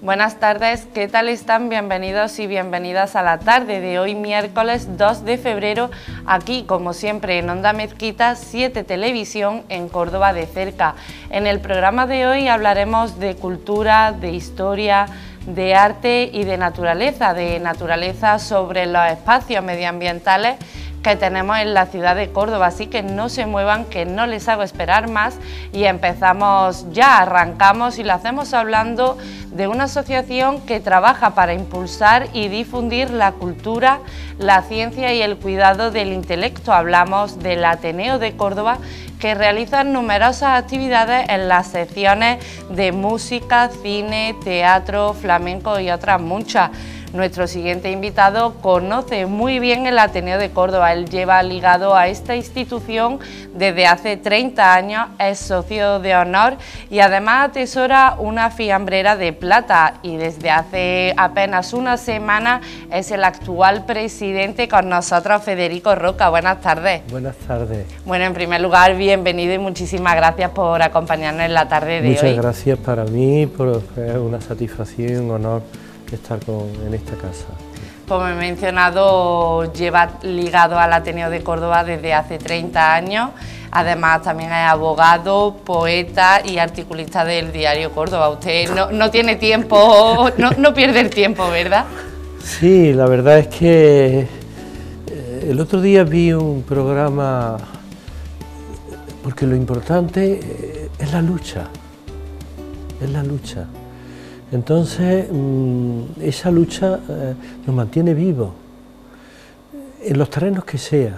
Buenas tardes, ¿qué tal están? Bienvenidos y bienvenidas a la tarde de hoy, miércoles 2 de febrero, aquí como siempre en Onda Mezquita 7 Televisión en Córdoba de cerca. En el programa de hoy hablaremos de cultura, de historia, de arte y de naturaleza sobre los espacios medioambientales que tenemos en la ciudad de Córdoba, así que no se muevan, que no les hago esperar más y empezamos ya, arrancamos y lo hacemos hablando de una asociación que trabaja para impulsar y difundir la cultura, la ciencia y el cuidado del intelecto. Hablamos del Ateneo de Córdoba, que realiza numerosas actividades en las secciones de música, cine, teatro, flamenco y otras muchas. Nuestro siguiente invitado conoce muy bien el Ateneo de Córdoba, él lleva ligado a esta institución desde hace 30 años, es socio de honor y además atesora una fiambrera de plata y desde hace apenas una semana es el actual presidente. Con nosotros Federico Roca. Buenas tardes. Buenas tardes. Bueno, en primer lugar, bienvenido y muchísimas gracias por acompañarnos en la tarde de hoy. Muchas gracias para mí, es una satisfacción y un honor estar en esta casa. Como he mencionado, lleva ligado al Ateneo de Córdoba desde hace 30 años, además también es abogado, poeta y articulista del diario Córdoba. Usted no tiene tiempo, no pierde el tiempo, ¿verdad? Sí, la verdad es que el otro día vi un programa, porque lo importante es la lucha, Entonces, esa lucha nos mantiene vivos, en los terrenos que sea,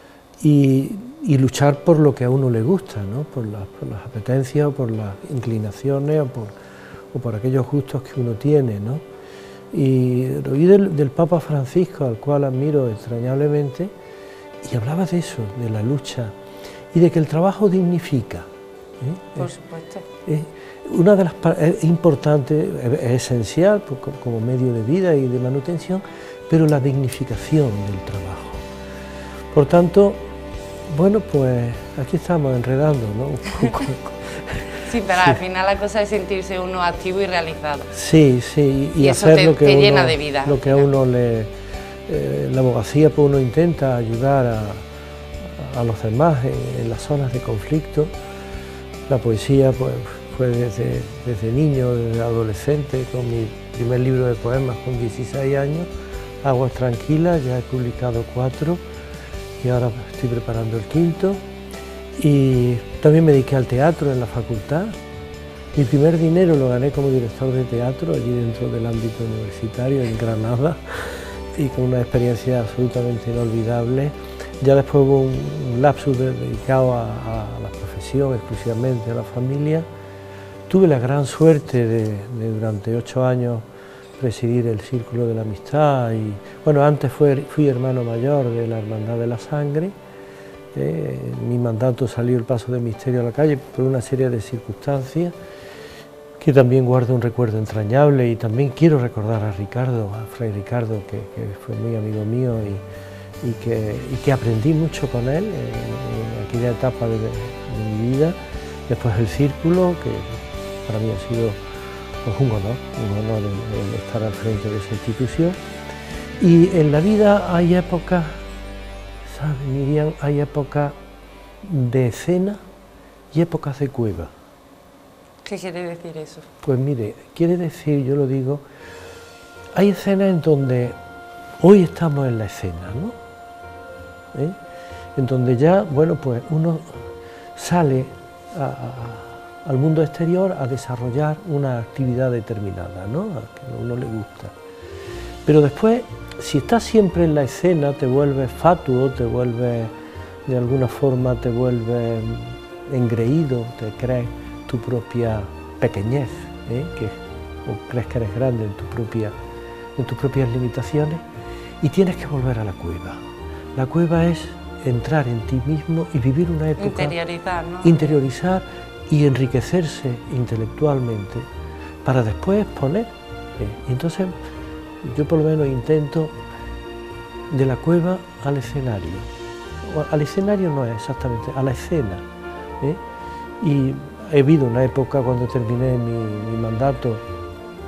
y luchar por lo que a uno le gusta, ¿no? por las apetencias, o por las inclinaciones, o por aquellos gustos que uno tiene, ¿no? Y lo oí del Papa Francisco, al cual admiro extrañablemente, y hablaba de eso, de la lucha, y de que el trabajo dignifica. Por supuesto. Una de las es importante, es esencial como medio de vida y de manutención, pero la dignificación del trabajo. Por tanto, bueno, pues aquí estamos enredando, ¿no? Un poco. Sí, pero al final la cosa es sentirse uno activo y realizado. Sí, y hacer lo que te uno, llena de vida. Lo que a uno la abogacía, pues uno intenta ayudar a los demás en las zonas de conflicto. La poesía, pues fue desde niño, desde adolescente, con mi primer libro de poemas con 16 años, Aguas Tranquilas, ya he publicado 4 y ahora estoy preparando el 5º. Y también me dediqué al teatro en la facultad. Mi primer dinero lo gané como director de teatro allí dentro del ámbito universitario en Granada y con una experiencia absolutamente inolvidable. Ya después hubo un lapsus dedicado a la profesión, exclusivamente a la familia. Tuve la gran suerte de durante 8 años presidir el Círculo de la Amistad y, bueno, antes fui hermano mayor de la Hermandad de la Sangre. Mi mandato salió el paso de misterio a la calle por una serie de circunstancias que también guardo un recuerdo entrañable y también quiero recordar a Ricardo, a Fray Ricardo, que fue muy amigo mío y que aprendí mucho con él en aquella etapa de mi vida. Después el Círculo, que para mí ha sido pues, un honor el estar al frente de esa institución. Y en la vida hay épocas, ¿sabes, Miriam? Hay épocas de escena y épocas de cueva. ¿Qué quiere decir eso? Pues mire, quiere decir, yo lo digo, hay escenas en donde hoy estamos en la escena, ¿no? En donde ya, bueno, pues uno sale al mundo exterior a desarrollar una actividad determinada, ¿no? A que a uno le gusta. Pero después, si estás siempre en la escena, te vuelves fatuo, te vuelves, de alguna forma, te vuelves engreído, te crees tu propia pequeñez, o crees que eres grande en tus propias limitaciones, y tienes que volver a la cueva. La cueva es entrar en ti mismo y vivir una época... Interiorizar, ¿no? Interiorizar y enriquecerse intelectualmente para después exponer. Y entonces yo por lo menos intento de la cueva al escenario. Al escenario no es exactamente, a la escena. Y he habido una época cuando terminé mi mandato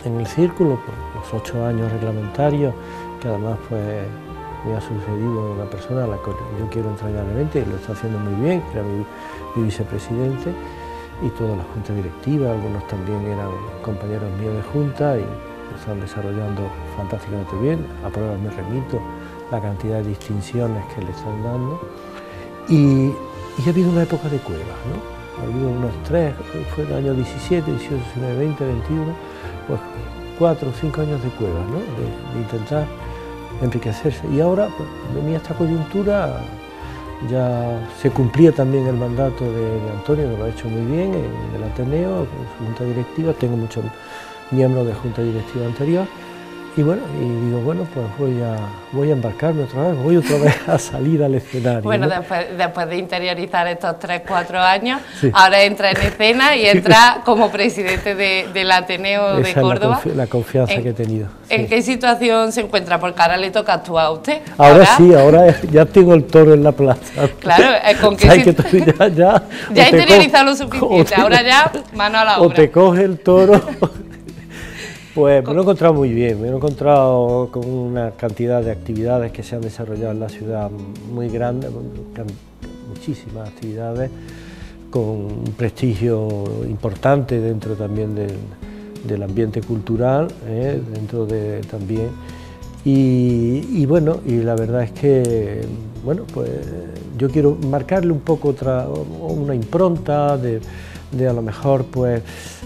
en el círculo, por los 8 años reglamentarios, que además pues me ha sucedido una persona a la que yo quiero entrañablemente y lo está haciendo muy bien, que era mi vicepresidente, y toda la junta directiva, algunos también eran compañeros míos de junta y lo están desarrollando fantásticamente bien. A pruebas me remito la cantidad de distinciones que le están dando. Y ha habido una época de cuevas, ¿no? Ha habido unos 3, fue el año 17, 18, 19, 20, 21, pues 4 o 5 años de cuevas, ¿no? De intentar enriquecerse. Y ahora, pues, venía esta coyuntura, ya se cumplía también el mandato de Antonio, que lo ha hecho muy bien en el Ateneo, en su junta directiva. Tengo muchos miembros de junta directiva anterior. Y bueno, y digo, bueno, pues voy a embarcarme otra vez, voy otra vez a salir al escenario. Bueno, ¿no? después de interiorizar estos 3-4 años, sí. Ahora entra en escena y entra como presidente del Ateneo de Córdoba. La confianza que he tenido. ¿En qué situación se encuentra? Porque ahora le toca actuar a usted. Ahora sí, ahora ya tengo el toro en la plaza. Claro, ¿con qué ya he interiorizado lo suficiente, ahora ya mano a la obra. O te coge el toro. Pues me lo he encontrado muy bien, me lo he encontrado con una cantidad de actividades que se han desarrollado en la ciudad muy grande, muchísimas actividades, con un prestigio importante dentro también del ambiente cultural, dentro de también, y bueno, y la verdad es que, bueno, pues yo quiero marcarle un poco una impronta de a lo mejor pues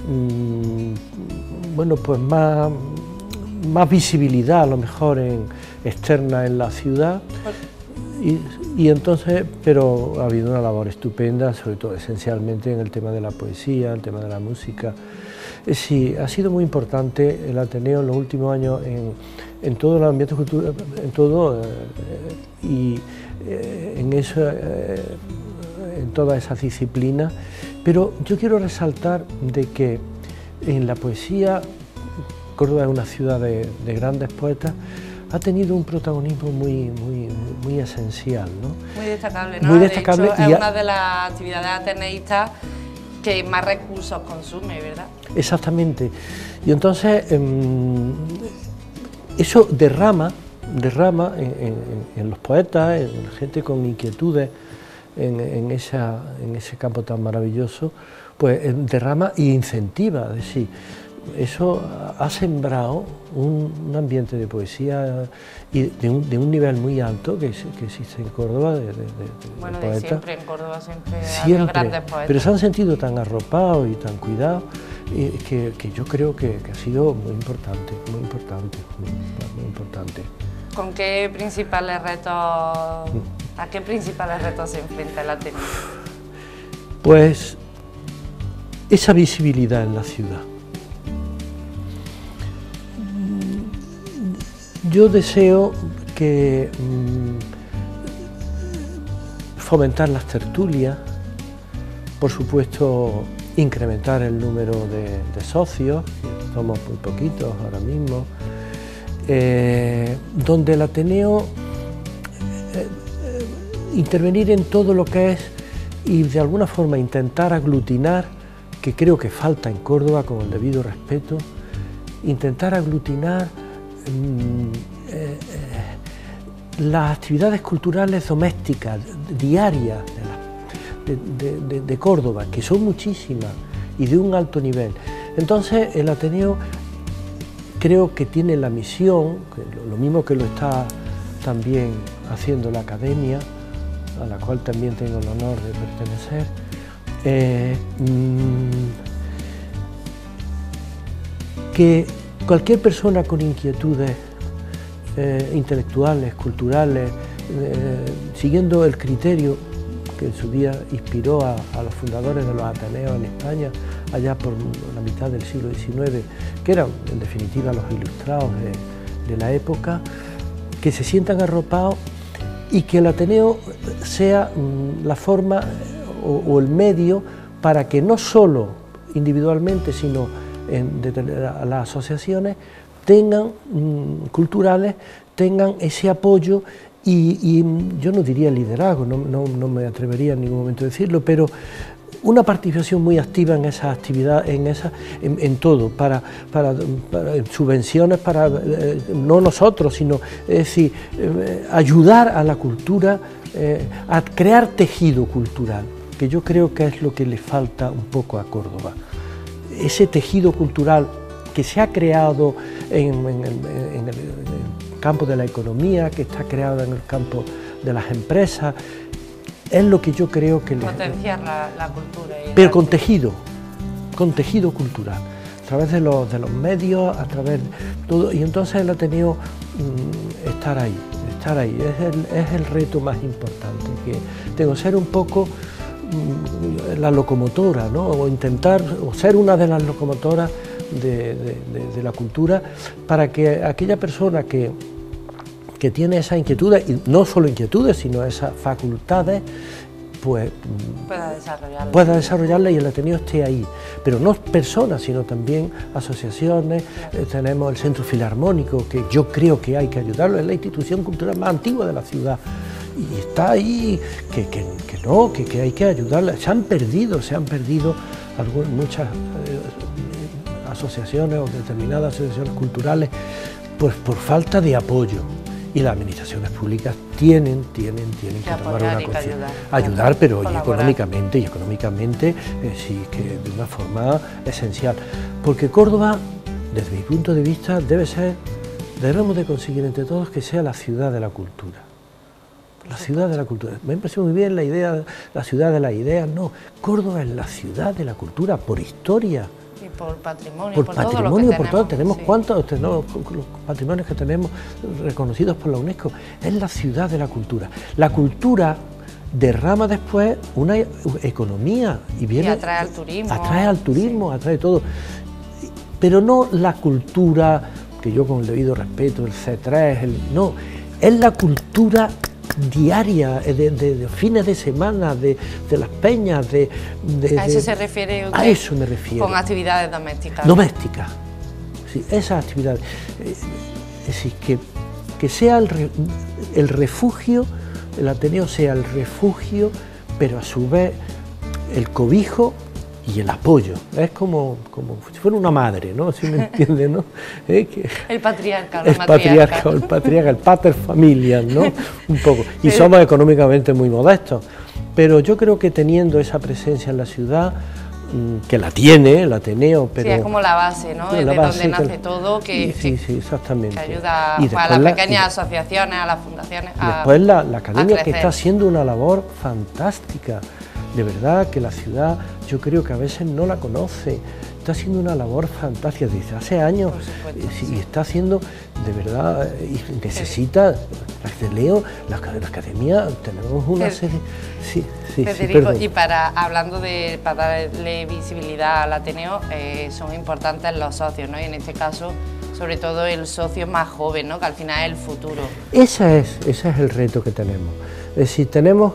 bueno, pues más visibilidad a lo mejor externa en la ciudad, y entonces, pero ha habido una labor estupenda, sobre todo esencialmente en el tema de la poesía, el tema de la música. Sí, ha sido muy importante el Ateneo en los últimos años en todo el ambiente cultural, en todo, y en eso, en todas esas disciplinas. Pero yo quiero resaltar de que en la poesía, Córdoba es una ciudad de grandes poetas, ha tenido un protagonismo muy esencial, ¿no? Muy destacable, ¿no? Muy destacable. De hecho, es una de las actividades ateneístas que más recursos consume, ¿verdad? Exactamente. Y entonces eso derrama en los poetas, en la gente con inquietudes, en ese campo tan maravilloso, pues derrama e incentiva. Es decir, eso ha sembrado un ambiente de poesía y de un nivel muy alto que existe en Córdoba, bueno, de poetas. Siempre en Córdoba siempre ha habido grandes poetas. Pero se han sentido tan arropados y tan cuidados que yo creo que ha sido muy importante. ¿Con qué principales retos, a qué principales retos se enfrenta el Ateneo? Pues esa visibilidad en la ciudad. Yo deseo que fomentar las tertulias, por supuesto incrementar el número de socios, que somos muy poquitos ahora mismo, donde el Ateneo intervenir en todo lo que es y de alguna forma intentar aglutinar, que creo que falta en Córdoba con el debido respeto, intentar aglutinar las actividades culturales domésticas, diarias de Córdoba, que son muchísimas y de un alto nivel. Entonces el Ateneo creo que tiene la misión, lo mismo que lo está también haciendo la Academia, a la cual también tengo el honor de pertenecer, que cualquier persona con inquietudes intelectuales, culturales, siguiendo el criterio que en su día inspiró a los fundadores de los Ateneos en España, allá por la mitad del siglo XIX, que eran en definitiva los ilustrados de la época, que se sientan arropados y que el Ateneo sea la forma o el medio para que no solo individualmente, sino las asociaciones tengan culturales, tengan ese apoyo y yo no diría liderazgo, no me atrevería en ningún momento a decirlo, pero una participación muy activa en esas actividades, en todo, para subvenciones, no nosotros, sino, es decir, ayudar a la cultura, a crear tejido cultural, que yo creo que es lo que le falta un poco a Córdoba. Ese tejido cultural que se ha creado en el campo de la economía, que está creado en el campo de las empresas, es lo que yo creo que... Potenciar la cultura. Pero con tejido cultural, a través de los medios, a través de todo, y entonces el Ateneo estar ahí, es el reto más importante que tengo, ser un poco la locomotora, ¿no? O intentar, o ser una de las locomotoras de la cultura, para que aquella persona que tiene esas inquietudes, y no solo inquietudes, sino esas facultades, pues pueda desarrollarla y el Ateneo esté ahí. Pero no personas, sino también asociaciones. Tenemos el Centro Filarmónico, que yo creo que hay que ayudarlo, es la institución cultural más antigua de la ciudad. Y está ahí, que hay que ayudarla. Se han perdido muchas asociaciones o determinadas asociaciones culturales, pues por falta de apoyo. Y las administraciones públicas tienen que tomar una conciencia. Ayudar, pero económicamente, sí, que de una forma esencial. Porque Córdoba, desde mi punto de vista, debemos de conseguir entre todos que sea la ciudad de la cultura. La ciudad de la cultura. Me parece muy bien la idea, la ciudad de las ideas. No, Córdoba es la ciudad de la cultura por historia. Y por patrimonio, por patrimonio, por todo. Tenemos sí. ¿Cuántos? Los patrimonios que tenemos reconocidos por la UNESCO. Es la ciudad de la cultura. La cultura derrama después una economía y viene... Y atrae al turismo. Sí. Atrae todo. Pero no la cultura, que yo con el debido respeto, el C3, no, es la cultura diaria, de fines de semana, de las peñas, ¿A eso se refiere usted? A eso me refiero. Con actividades domésticas. Domésticas, sí, esas actividades. Es decir, que sea el refugio, el Ateneo sea el refugio, pero a su vez el cobijo y el apoyo. Es como si fuera una madre, ¿no? ¿Sí me entiende, no? El patriarca, el pater familias, ¿no? Un poco. Y somos económicamente muy modestos. Pero yo creo que teniendo esa presencia en la ciudad, que la tiene el Ateneo, pero... Sí, es como la base, ¿no? Es de donde nace todo, sí, exactamente. Que ayuda a las pequeñas asociaciones, a las fundaciones, y después la academia, que está haciendo una labor fantástica. De verdad que la ciudad, yo creo que a veces no la conoce, está haciendo una labor fantástica desde hace años, y está haciendo, de verdad, y necesita, la academia, tenemos una serie... Federico, y para darle visibilidad al Ateneo, son importantes los socios, ¿no? Y en este caso, sobre todo el socio más joven, ¿no? Que al final es el futuro. Ese es el reto que tenemos. Es decir, tenemos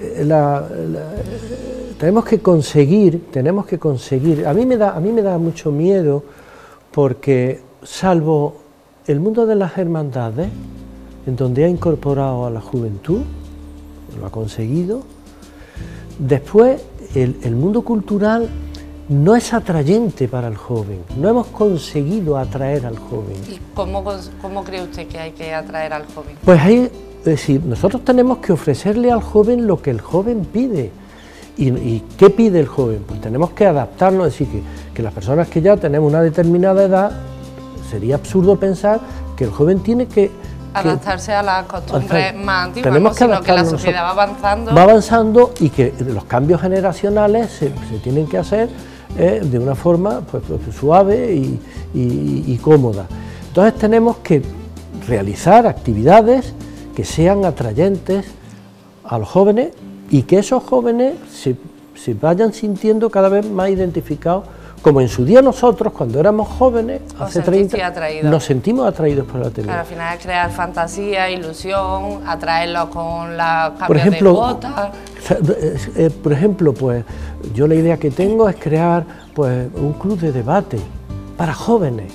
que conseguir, a mí me da mucho miedo, porque salvo el mundo de las hermandades, en donde ha incorporado a la juventud, lo ha conseguido, después el mundo cultural no es atrayente para el joven, no hemos conseguido atraer al joven. ¿Y cómo cree usted que hay que atraer al joven? Pues ahí, es decir, nosotros tenemos que ofrecerle al joven lo que el joven pide. ¿Y qué pide el joven? Pues tenemos que adaptarnos, es decir, que las personas que ya tenemos una determinada edad, sería absurdo pensar que el joven tiene que adaptarse a las costumbres más antiguas, ¿no? Sino que la sociedad va avanzando. Va avanzando, y que los cambios generacionales se tienen que hacer de una forma pues suave y cómoda. Entonces tenemos que realizar actividades que sean atrayentes a los jóvenes, y que esos jóvenes se vayan sintiendo cada vez más identificados, como en su día nosotros, cuando éramos jóvenes, hace 30, nos sentimos atraídos por la tele. Claro, al final es crear fantasía, ilusión, atraerlos con la cambios de botas. Por ejemplo, pues yo la idea que tengo es crear pues un club de debate para jóvenes,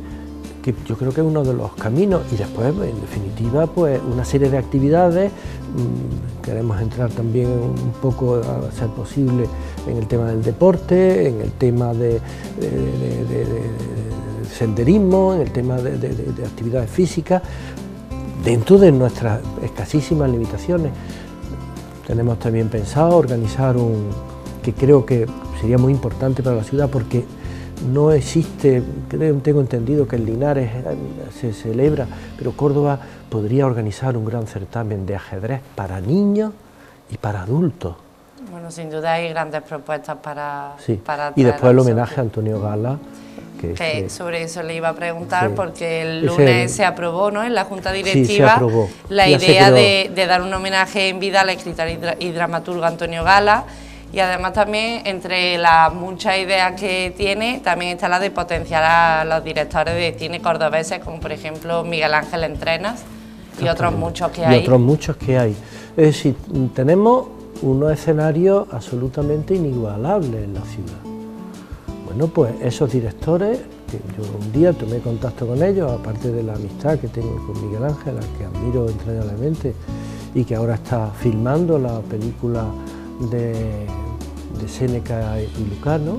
que yo creo que es uno de los caminos, y después, en definitiva, pues una serie de actividades Queremos entrar también un poco, a ser posible, en el tema del deporte, en el tema de senderismo, en el tema de actividades físicas, dentro de nuestras escasísimas limitaciones. Tenemos también pensado organizar que creo que sería muy importante para la ciudad, porque no existe, tengo entendido que en Linares se celebra, pero Córdoba podría organizar un gran certamen de ajedrez para niños y para adultos. Bueno, sin duda hay grandes propuestas para y después el homenaje a Antonio Gala. Que sobre eso le iba a preguntar, porque el lunes se aprobó, ¿no?, en la Junta Directiva, la idea de dar un homenaje en vida al escritor y dramaturgo Antonio Gala, y además también, entre las muchas ideas que tiene, también está la de potenciar a los directores de cine cordobeses, como por ejemplo Miguel Ángel Entrenas y otros muchos que hay. Es decir, tenemos unos escenarios absolutamente inigualables en la ciudad. Bueno, pues esos directores, que yo un día tomé contacto con ellos, aparte de la amistad que tengo con Miguel Ángel, al que admiro entrañablemente, y que ahora está filmando la película de Séneca y Lucano,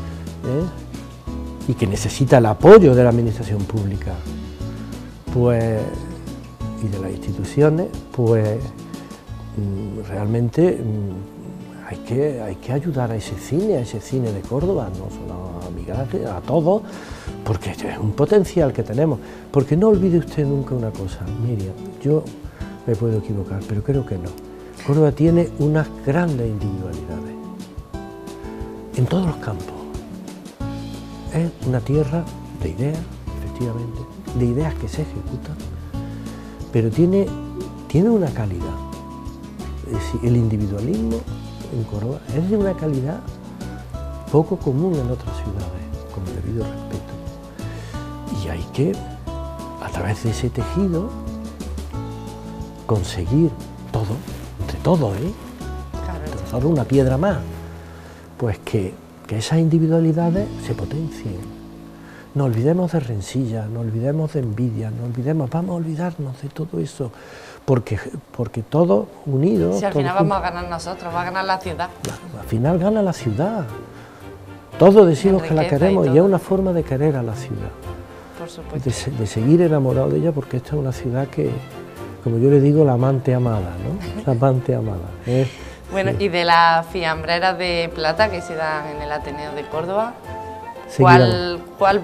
y que necesita el apoyo de la administración pública, pues, y de las instituciones, pues realmente hay que ayudar a ese cine de Córdoba, no solo a Miguel Ángel, a todos, porque es un potencial que tenemos. Porque no olvide usted nunca una cosa, Miriam, yo me puedo equivocar, pero creo que no. Córdoba tiene unas grandes individualidades en todos los campos. Es una tierra de ideas, efectivamente, de ideas que se ejecutan, pero tiene una calidad. Es decir, el individualismo en Córdoba es de una calidad poco común en otras ciudades, con el debido respeto. Y hay que, a través de ese tejido, conseguir todo, entre todos, solo una piedra más, pues que esas individualidades se potencien. No olvidemos de rencillas, no olvidemos de envidia, vamos a olvidarnos de todo eso, porque todos unidos... Si al final vamos a ganar nosotros, va a ganar la ciudad. Al final gana la ciudad. Todos decimos que la queremos y es una forma de querer a la ciudad. Por supuesto. De seguir enamorado de ella, porque esta es una ciudad que, como yo le digo, la amante amada, ¿no? La amante amada. Bueno, y de las fiambreras de plata que se dan en el Ateneo de Córdoba, ¿cuál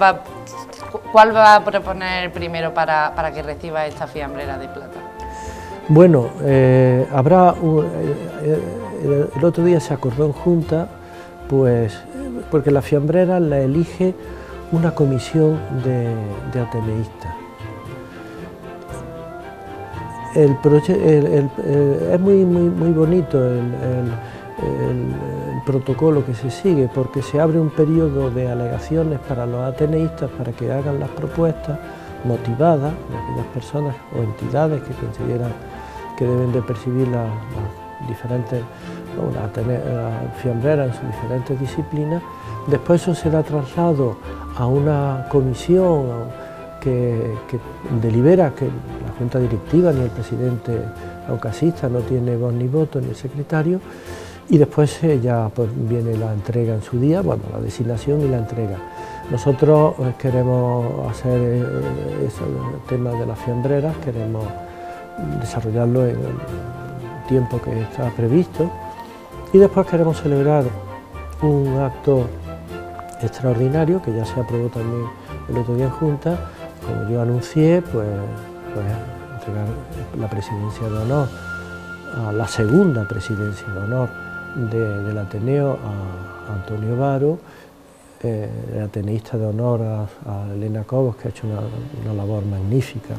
va a proponer primero para que reciba esta fiambrera de plata? Bueno, habrá el otro día se acordó en Junta, pues, porque la fiambrera la elige una comisión de ateneístas. Es muy bonito el protocolo que se sigue, porque se abre un periodo de alegaciones para los ateneístas para que hagan las propuestas motivadas de aquellas personas o entidades que consideran que deben de percibir las diferentes, las fiambreras en sus diferentes disciplinas. Después eso se da traslado a una comisión que delibera, que la Junta Directiva ni el presidente aucasista no tiene voz ni voto, ni el secretario, y después ya pues, viene la entrega en su día, bueno, la designación y la entrega. Nosotros queremos hacer eso, el tema de las fiambreras, queremos desarrollarlo en el tiempo que está previsto, y después queremos celebrar un acto extraordinario que ya se aprobó también el otro día en Junta, como yo anuncié, pues entregar la presidencia de honor, a la segunda presidencia de honor del Ateneo a Antonio Varo, el ateneísta de honor a Elena Cobos, que ha hecho una labor magnífica,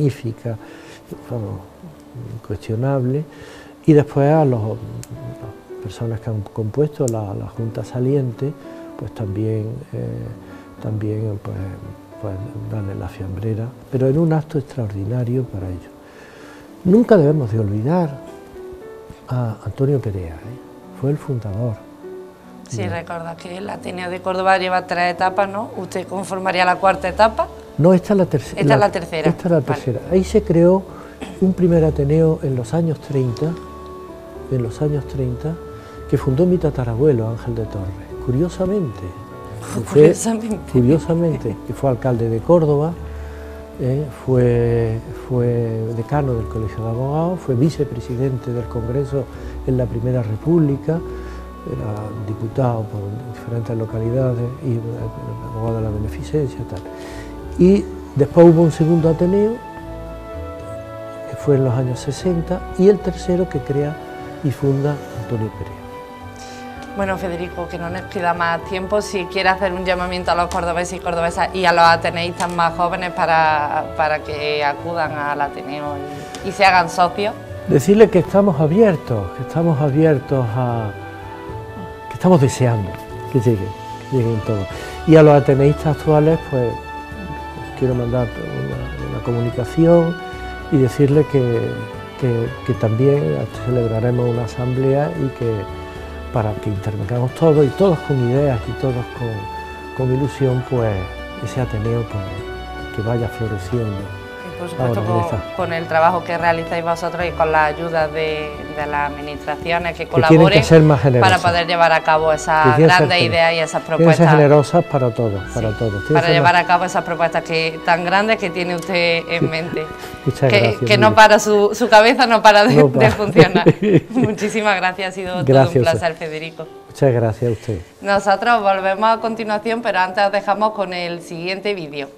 incuestionable, y después a las personas que han compuesto la Junta saliente, pues también pues darle la fiambrera, pero en un acto extraordinario para ellos. Nunca debemos de olvidar a Antonio Perea, fue el fundador. Sí, recuerda que el Ateneo de Córdoba lleva 3 etapas, ¿no? ¿Usted conformaría la 4ª etapa? No, esta es la tercera. Esta es la tercera. Esta es la tercera. Vale. Ahí se creó un primer Ateneo en los años 30, que fundó mi tatarabuelo Ángel de Torres, curiosamente, que fue alcalde de Córdoba, fue decano del Colegio de Abogados, fue vicepresidente del Congreso en la Primera República, era diputado por diferentes localidades y abogado de la beneficencia y tal. Y después hubo un segundo Ateneo, que fue en los años 60, y el tercero que crea y funda Antonio Perea. Bueno, Federico, que no nos queda más tiempo, si quiere hacer un llamamiento a los cordobeses y cordobesas y a los ateneístas más jóvenes para que acudan al Ateneo y se hagan socios. Decirles que estamos abiertos que estamos deseando que lleguen todos. Y a los ateneístas actuales, pues quiero mandar una comunicación y decirles que también celebraremos una asamblea y que para que intervengamos todos y todos con ideas y todos con ilusión, pues ese Ateneo pues, que vaya floreciendo. Y por supuesto con el trabajo que realizáis vosotros y con la ayuda de las administraciones que colaboren para poder llevar a cabo esas grandes ideas y esas propuestas. Tienen que ser generosas para todos, para llevar a cabo esas propuestas tan grandes que tiene usted en mente. Muchas gracias. Que no para su cabeza no para de funcionar. Muchísimas gracias, ha sido todo un placer, Federico. Muchas gracias a usted. Nosotros volvemos a continuación, pero antes os dejamos con el siguiente vídeo.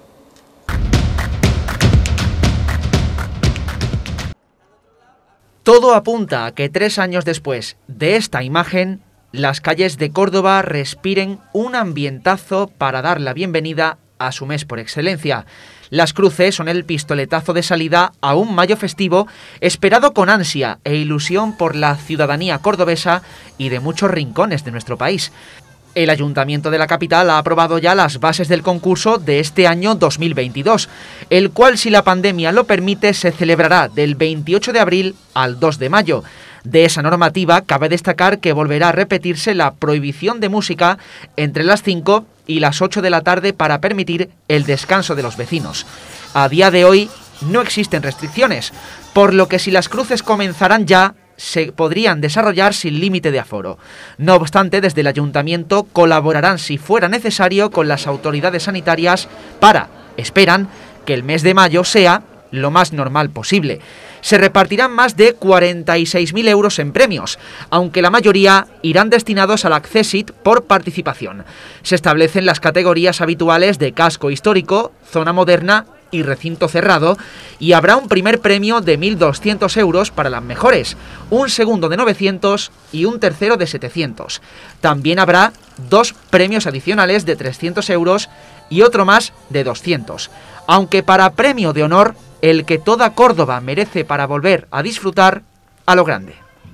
Todo apunta a que 3 años después de esta imagen, las calles de Córdoba respiren un ambientazo para dar la bienvenida a su mes por excelencia. Las cruces son el pistoletazo de salida a un mayo festivo esperado con ansia e ilusión por la ciudadanía cordobesa y de muchos rincones de nuestro país. El Ayuntamiento de la capital ha aprobado ya las bases del concurso de este año 2022, el cual, si la pandemia lo permite, se celebrará del 28 de abril al 2 de mayo. De esa normativa cabe destacar que volverá a repetirse la prohibición de música entre las 5 y las 8 de la tarde para permitir el descanso de los vecinos. A día de hoy no existen restricciones, por lo que si las cruces comenzaran ya, se podrían desarrollar sin límite de aforo. No obstante, desde el Ayuntamiento colaborarán si fuera necesario con las autoridades sanitarias esperan que el mes de mayo sea lo más normal posible. Se repartirán más de 46.000 euros en premios, aunque la mayoría irán destinados al Accessit por participación. Se establecen las categorías habituales de casco histórico, zona moderna y recinto cerrado, y habrá un primer premio de 1.200 euros para las mejores, un segundo de 900 y un tercero de 700. También habrá 2 premios adicionales de 300 euros y otro más de 200, aunque para premio de honor, el que toda Córdoba merece para volver a disfrutar a lo grande.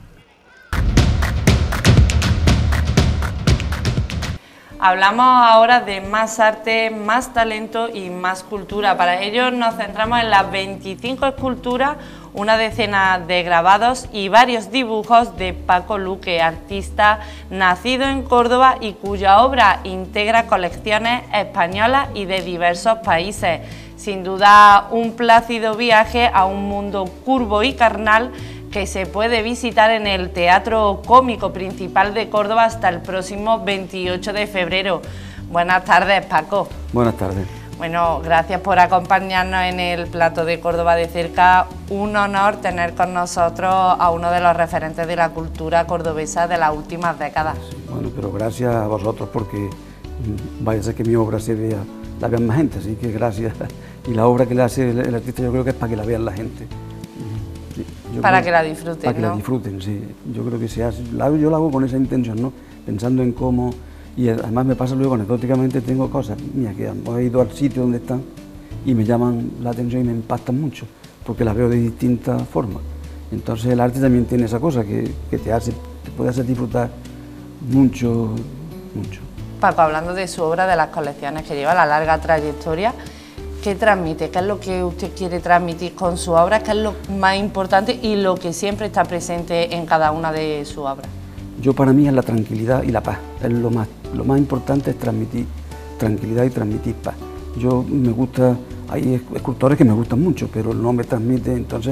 Hablamos ahora de más arte, más talento y más cultura. Para ello nos centramos en las 25 esculturas, una decena de grabados y varios dibujos de Paco Luque, artista nacido en Córdoba y cuya obra integra colecciones españolas y de diversos países. Sin duda, un plácido viaje a un mundo curvo y carnal que se puede visitar en el Teatro Cómico Principal de Córdoba hasta el próximo 28 de febrero. Buenas tardes, Paco. Buenas tardes. Bueno, gracias por acompañarnos en el plato de Córdoba de cerca. Un honor tener con nosotros a uno de los referentes de la cultura cordobesa de las últimas décadas. Bueno, pero gracias a vosotros porque vaya a ser que mi obra la vean más gente, así que gracias. Y la obra que le hace el artista yo creo que es para que la vean la gente. Para que la disfruten, para que la disfruten, sí. Yo creo que yo la hago con esa intención, ¿no? Pensando en cómo, y además me pasa luego anecdóticamente, tengo cosas mías que he ido al sitio donde están y me llaman la atención y me impactan mucho, porque las veo de distintas formas. Entonces el arte también tiene esa cosa que te puede hacer disfrutar mucho, mucho. Paco, hablando de su obra, de las colecciones que lleva, la larga trayectoria, ¿qué transmite? ¿Qué es lo que usted quiere transmitir con su obra? ¿Qué es lo más importante y lo que siempre está presente en cada una de sus obras? Para mí es la tranquilidad y la paz. Es lo más importante es transmitir tranquilidad y transmitir paz. Me gusta, hay escultores que me gustan mucho, pero no me transmiten, entonces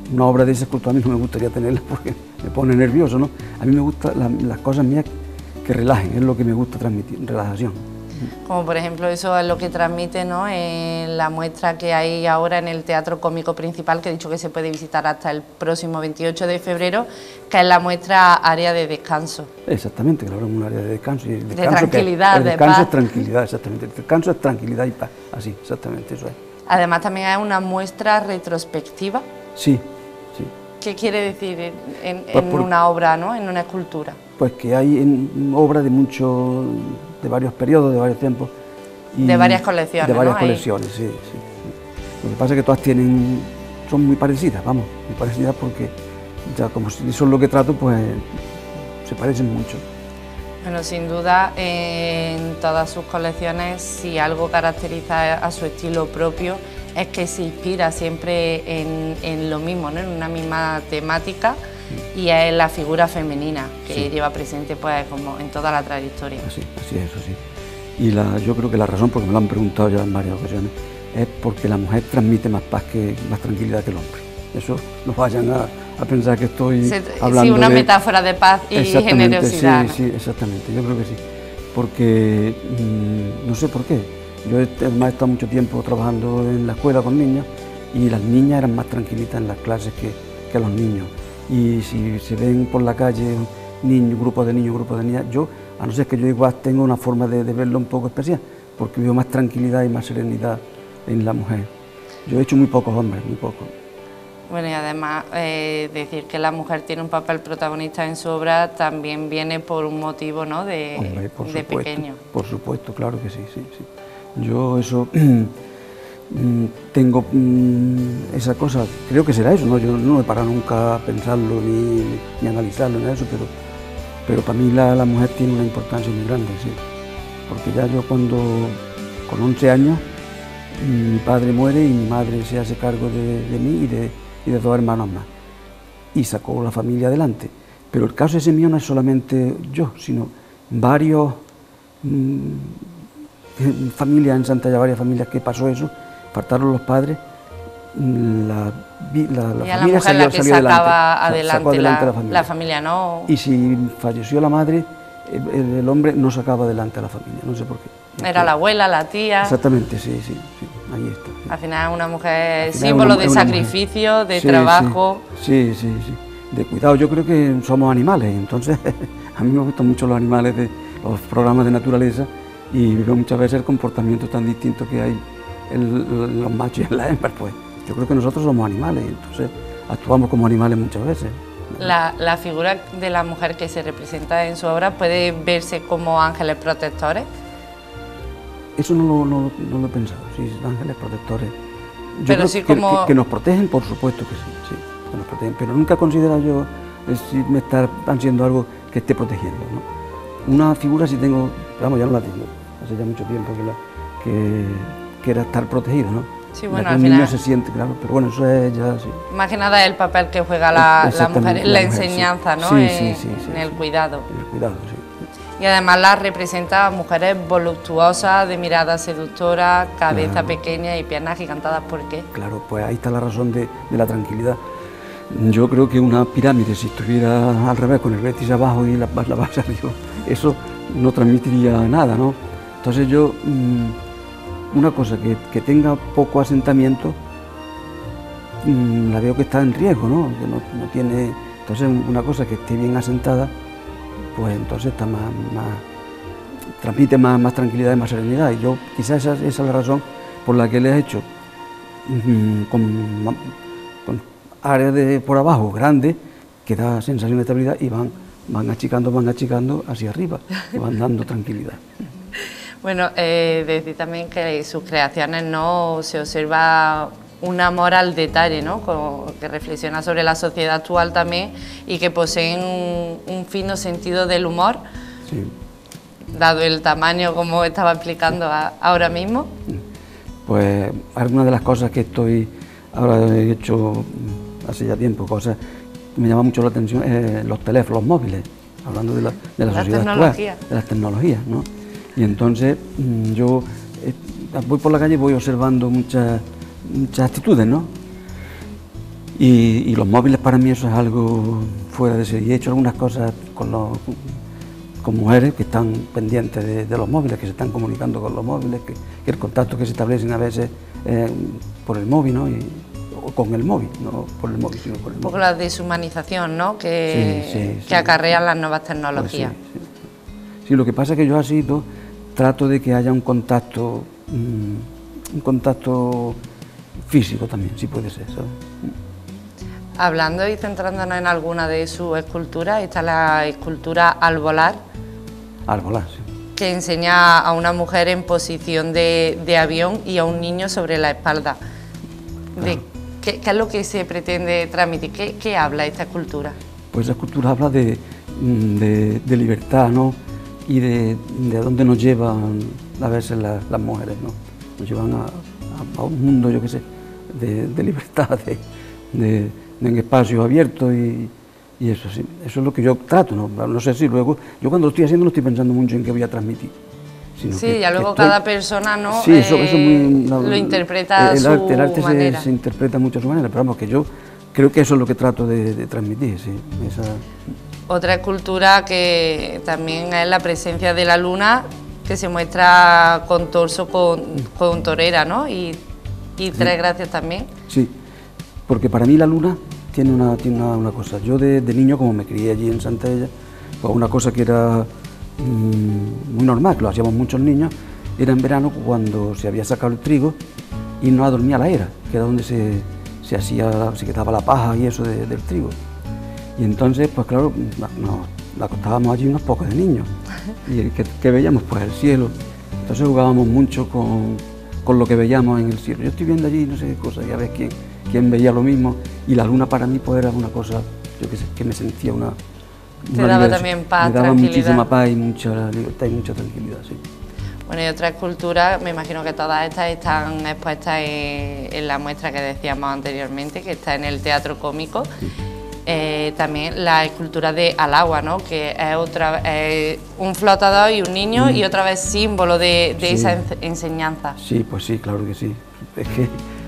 una obra de ese escultor a mí no me gustaría tenerla porque me pone nervioso, ¿no? A mí me gustan las cosas mías que relajen, es lo que me gusta transmitir, relajación. Como por ejemplo eso es lo que transmite, ¿no?, en la muestra que hay ahora en el Teatro Cómico Principal, que he dicho que se puede visitar hasta el próximo 28 de febrero, que es la muestra Área de Descanso. Exactamente, claro, es un área de descanso. Y el descanso de tranquilidad, el de descanso paz. es tranquilidad, exactamente. El descanso es tranquilidad y paz, así, exactamente, eso es. Además también es una muestra retrospectiva. Sí, sí. ¿Qué quiere decir en Pues una obra, ¿no?, en una escultura? Pues que hay obras de varios periodos, de varios tiempos. De varias colecciones, De varias ¿no? colecciones, sí, sí. Lo que pasa es que todas son muy parecidas, vamos, muy parecidas porque ya como si eso es lo que trato, pues se parecen mucho. Bueno, sin duda, en todas sus colecciones, si algo caracteriza a su estilo propio, es que se inspira siempre en lo mismo, ¿no?, en una misma temática, y es la figura femenina que Sí. lleva presente, pues, como en toda la trayectoria. Así es, eso sí. Y yo creo que la razón, porque me lo han preguntado ya en varias ocasiones, es porque la mujer transmite más paz, más tranquilidad que el hombre. Eso no vayan a pensar que estoy hablando sí, una de... metáfora de paz y Exactamente, generosidad, ¿no? Sí, exactamente, yo creo que sí. Porque, no sé por qué, yo además he estado mucho tiempo trabajando en la escuela con niños y las niñas eran más tranquilitas en las clases que los niños. Y si se ven por la calle grupos de niños, grupos de niñas, yo, a no ser que yo igual tengo una forma de verlo un poco especial, porque veo más tranquilidad y más serenidad en la mujer. Yo he hecho muy pocos hombres, muy pocos. Bueno, y además decir que la mujer tiene un papel protagonista en su obra también viene por un motivo, ¿no?, Hombre, por de supuesto, pequeño. Por supuesto, claro que sí, sí, sí. Yo eso tengo esa cosa, creo que será eso, ¿no? Yo no he parado nunca a pensarlo ni analizarlo, ni eso, pero para mí la mujer tiene una importancia muy grande, sí. Porque ya yo con 11 años, mi padre muere y mi madre se hace cargo de mí y de 2 hermanos más. Y sacó la familia adelante. Pero el caso ese mío no es solamente yo, sino varios familias en Santalla, varias familias que pasó eso, faltaron los padres, la familia salió sacaba adelante, adelante la familia, ¿no? Y si falleció la madre, el hombre no sacaba adelante a la familia, no sé por qué. Era la abuela, la tía. Exactamente, sí, ahí está. Sí. Al final es una mujer símbolo de sacrificio, de trabajo. Sí, de cuidado. Yo creo que somos animales, entonces a mí me gustan mucho los animales de los programas de naturaleza y veo muchas veces el comportamiento tan distinto que hay en los machos y en las hembras, pues. Yo creo que nosotros somos animales, entonces actuamos como animales muchas veces. La figura de la mujer que se representa en su obra puede verse como ángeles protectores. Eso no lo he pensado, sí, ángeles protectores. Yo pero creo sí como... que nos protegen, por supuesto que sí, que nos protegen, pero nunca he considerado yo si me están haciendo algo que esté protegiendo, ¿no? Una figura sí tengo, vamos, ya no la tengo, hace ya mucho tiempo que era estar protegido, ¿no? Sí, bueno, al final... niño se siente, claro, pero bueno, eso es ya, sí. Más que nada el papel que juega la mujer en la enseñanza, sí. ¿no? Sí, en el cuidado. En el cuidado, sí. Y además la representa a mujeres voluptuosas, de mirada seductora, cabeza pequeña y piernas gigantadas. ¿Por qué? Claro, pues ahí está la razón de la tranquilidad. Yo creo que una pirámide, si estuviera al revés, con el vértice abajo y la base arriba, eso no transmitiría nada, ¿no? Entonces yo, una cosa que tenga poco asentamiento, la veo que está en riesgo, ¿no? Que no tiene... Entonces una cosa que esté bien asentada, pues entonces está transmite más tranquilidad y más serenidad. Y yo, quizás esa es la razón por la que le he hecho con áreas por abajo grandes, que da sensación de estabilidad y van achicando hacia arriba, y van dando tranquilidad. Bueno, decir también que en sus creaciones no se observa un amor al detalle, ¿no? Que reflexiona sobre la sociedad actual también y que poseen un fino sentido del humor, sí. Dado el tamaño, como estaba explicando ahora mismo. Pues algunas de las cosas que ahora he hecho hace ya tiempo, cosas que me llaman mucho la atención, los teléfonos móviles, hablando de la sociedad actual, de las tecnologías, ¿no? Y entonces yo voy por la calle y voy observando muchas actitudes, ¿no? Y los móviles para mí eso es algo fuera de serie. He hecho algunas cosas con mujeres que están pendientes de los móviles, que se están comunicando con los móviles, que el contacto que se establecen a veces por el móvil, ¿no? O con el móvil, no por el móvil, sino por el móvil. Un poco la deshumanización, ¿no? Que acarrean las nuevas tecnologías. Pues sí, lo que pasa es que yo así trato de que haya un contacto físico también, si puede ser, ¿sabes? Hablando y centrándonos en alguna de sus esculturas, está la escultura Al volar. Al volar, sí. Que enseña a una mujer en posición de avión y a un niño sobre la espalda. Claro. ¿Qué es lo que se pretende transmitir? ¿Qué habla esta escultura? pues esa cultura habla de libertad, ¿no? Y de dónde nos llevan a veces las mujeres, ¿no? Nos llevan a un mundo, yo qué sé, de libertad, en espacios abiertos y eso, sí, eso es lo que yo trato, ¿no? No sé si luego, yo cuando lo estoy haciendo no estoy pensando mucho en qué voy a transmitir. Sí, ya luego cada persona, ¿no? Sí, eso muy, lo interpreta a su manera. Se interpreta mucho a su manera, pero vamos, que yo creo que eso es lo que trato de transmitir, sí. Otra escultura que también es la presencia de la luna, que se muestra con torso con torera, ¿no? Y Tres Gracias también. Sí, porque para mí la luna tiene una cosa. Yo de niño, como me crié allí en Santella, pues una cosa que era muy normal, que lo hacíamos muchos niños, era en verano cuando se había sacado el trigo y no dormía la era, que era donde se quedaba la paja y eso del trigo. Y entonces, pues claro, nos acostábamos allí unos pocos de niños y que veíamos pues el cielo. Entonces jugábamos mucho con lo que veíamos en el cielo. Yo estoy viendo allí no sé qué cosa, ya ves quién veía lo mismo, y la luna para mí pues era una cosa, yo qué sé, que me sentía una daba también paz, me daba tranquilidad. Muchísima paz y mucha libertad y mucha tranquilidad, sí. Bueno, y otra escultura, me imagino que todas estas están expuestas en la muestra que decíamos anteriormente, que está en el Teatro Cómico. Sí. También la escultura de Al agua, ¿no? Que es un flotador y un niño y otra vez símbolo de sí. Esa enseñanza. Sí, pues sí, claro que sí. Es que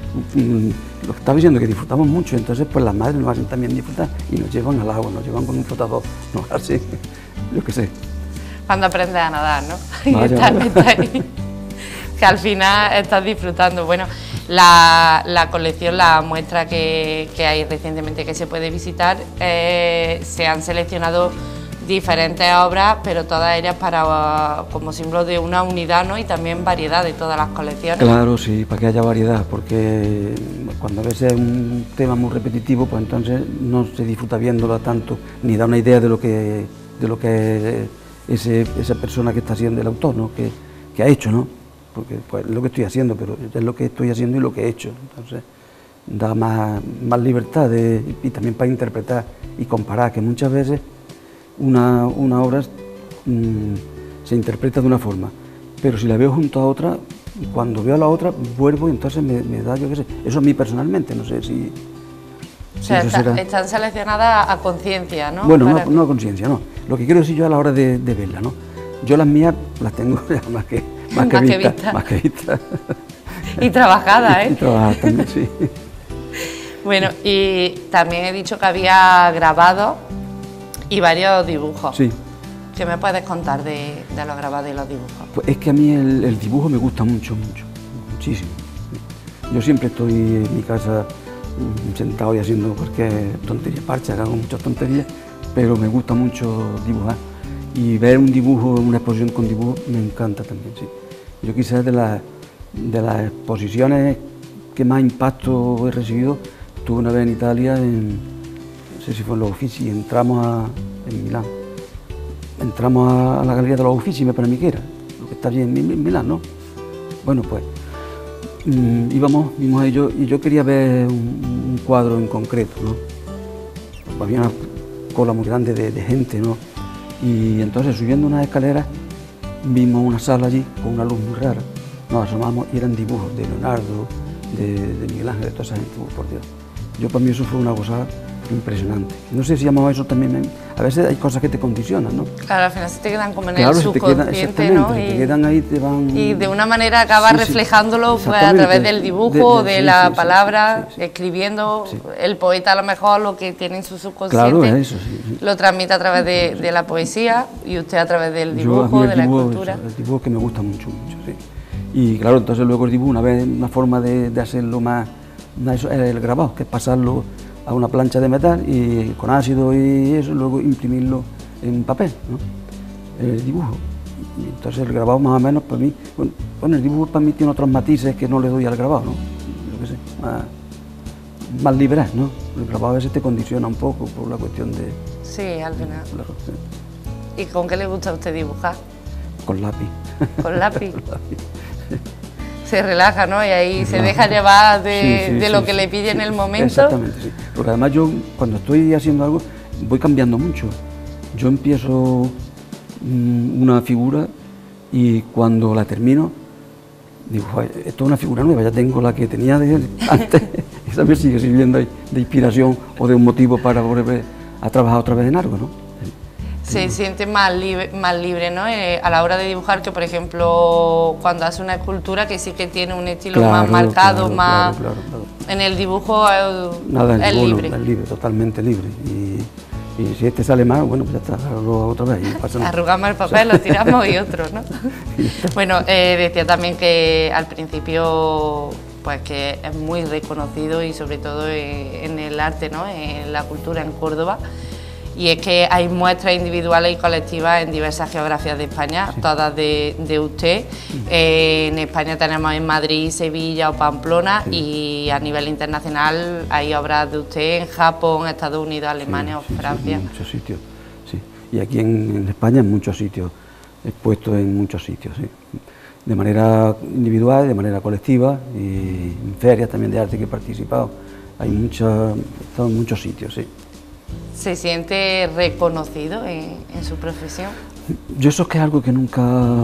lo que estaba diciendo, que disfrutamos mucho, entonces pues las madres nos hacen también disfrutar y nos llevan al agua, nos llevan con un flotador, nos hacen, yo qué sé. Cuando aprendes a nadar, ¿no? Vaya, está ahí, que al final estás disfrutando. Bueno, la colección, la muestra que hay recientemente que se puede visitar, se han seleccionado diferentes obras, pero todas ellas como símbolo de una unidad, ¿no? Y también variedad de todas las colecciones. Claro, sí, para que haya variedad, porque cuando a veces es un tema muy repetitivo, pues entonces no se disfruta viéndolo tanto, ni da una idea de lo que es esa persona que está haciendo, el autor, ¿no? Que ha hecho, ¿no? Porque pues, es lo que estoy haciendo, pero es lo que estoy haciendo y lo que he hecho. Entonces da más libertad y también para interpretar y comparar, que muchas veces una obra se interpreta de una forma, pero si la veo junto a otra, cuando veo a la otra vuelvo y entonces me da, yo qué sé, eso a mí personalmente, no sé si... O sea, están seleccionadas a conciencia, ¿no? Bueno, no a conciencia, no. Lo que quiero decir yo a la hora de verla, ¿no? Yo las mías las tengo más que vistas. Y trabajadas, ¿eh? Y trabajadas también, sí. Bueno, y también he dicho que había grabados y varios dibujos. Sí. ¿Qué me puedes contar de los grabados y los dibujos? Pues es que a mí el dibujo me gusta muchísimo. Yo siempre estoy en mi casa sentado y haciendo cualquier tontería, parche, hago muchas tonterías, pero me gusta mucho dibujar. Y ver un dibujo, una exposición con dibujo, me encanta también, sí. Yo quizás de las exposiciones que más impacto he recibido, estuve una vez en Italia, no sé si fue en los Uffizi, en Milán. Entramos a la Galería de los Uffizi, me parece que era, lo que está allí en Milán, ¿no? Bueno, pues vimos a ello y yo quería ver un cuadro en concreto, ¿no? Había una cola muy grande de gente, ¿no? Y entonces subiendo unas escaleras vimos una sala allí con una luz muy rara, nos asomamos y eran dibujos de Leonardo, de Miguel Ángel, de toda esa gente, por Dios. Para mí eso fue una cosa impresionante. No sé si llamamos eso también, a veces hay cosas que te condicionan, ¿no? Claro, al final se te quedan como en Claro, el se te quedan, subconsciente, ¿no? te quedan ahí, te van... Y de una manera acabas Sí, sí, reflejándolo pues, a través del dibujo, de sí, la sí, palabra, sí. escribiendo. Sí. El poeta a lo mejor lo que tiene en su subconsciente Claro, es eso, sí. lo transmite a través de la poesía y usted a través del A dibujo, mí el de la dibujo, escultura. El dibujo que me gusta mucho, sí. Y claro, entonces luego el dibujo, una forma de hacerlo más eso es el grabado, que es pasarlo a una plancha de metal y con ácido y eso, luego imprimirlo en papel, ¿no? El dibujo. Y entonces el grabado más o menos para mí, bueno, el dibujo para mí tiene otros matices que no le doy al grabado, ¿no? Yo qué sé, más liberal, ¿no? El grabado a veces te condiciona un poco por la cuestión de... Sí, al final. Claro, sí. ¿Y con qué le gusta a usted dibujar? Con lápiz. ¿Con lápiz? Con lápiz. Se relaja, ¿no? Y ahí se deja llevar de lo que le pide en el momento. Exactamente, sí. Porque además yo, cuando estoy haciendo algo, voy cambiando mucho. Yo empiezo una figura y cuando la termino, digo, esto es una figura nueva, ya tengo la que tenía de antes. Esa me sigue sirviendo de inspiración o de un motivo para volver a trabajar otra vez en algo, ¿no? Se siente más libre, ¿no? A la hora de dibujar, que por ejemplo cuando hace una escultura que sí que tiene un estilo más marcado, más... Claro. En el dibujo Nada, es libre. Es libre, totalmente libre. Y si este sale mal, bueno, pues ya está, lo otra vez. Y pasa nada. Arrugamos el papel, lo tiramos y otro, ¿no? Bueno, decía también que al principio pues que es muy reconocido y sobre todo en el arte, ¿no? En la cultura en Córdoba. Y es que hay muestras individuales y colectivas en diversas geografías de España, sí. Todas de usted. En España tenemos en Madrid, Sevilla o Pamplona, sí. Y a nivel internacional hay obras de usted en Japón, Estados Unidos, Alemania, sí, o Francia. Sí, en muchos sitios, sí. Y aquí en España en muchos sitios, expuestos en muchos sitios, sí. De manera individual, de manera colectiva, y en ferias también de arte que he participado. He estado en muchos sitios, sí. ¿Se siente reconocido en su profesión? Yo eso es que es algo que nunca...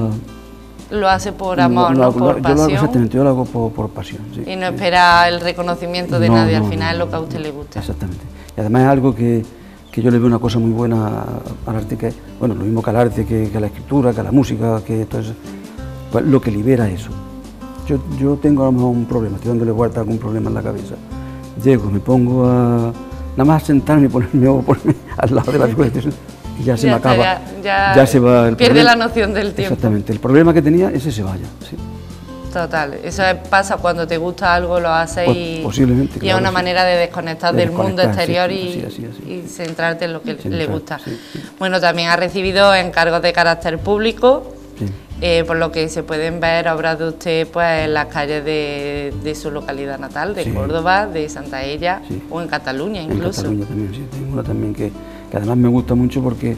Lo hace por amor, ¿no? Por pasión. Exactamente, yo lo hago por pasión. Sí. Y no espera el reconocimiento de nadie, al final es lo que a usted le gusta. Exactamente. Y además es algo que yo le veo una cosa muy buena al arte, que bueno, lo mismo que al arte, que a la escritura, que a la música, que todo eso, pues lo que libera eso. Yo tengo a lo mejor un problema, estoy dándole vuelta a algún problema en la cabeza. Llego, me pongo a... Nada más sentarme y ponerme al lado de la figura y ya se me acaba, ya se va el pierde problema. La noción del tiempo. Exactamente, el problema que tenía, ese se vaya. Sí. Total, eso pasa cuando te gusta algo, lo haces y es una manera de desconectar del mundo exterior y centrarte en lo que le gusta. Sí. Bueno, también ha recibido encargos de carácter público, sí. Por lo que se pueden ver obras de usted pues, en las calles de su localidad natal, de sí. Córdoba, de Santaella, sí. O en Cataluña incluso. En Cataluña también, sí, tengo una también que además me gusta mucho porque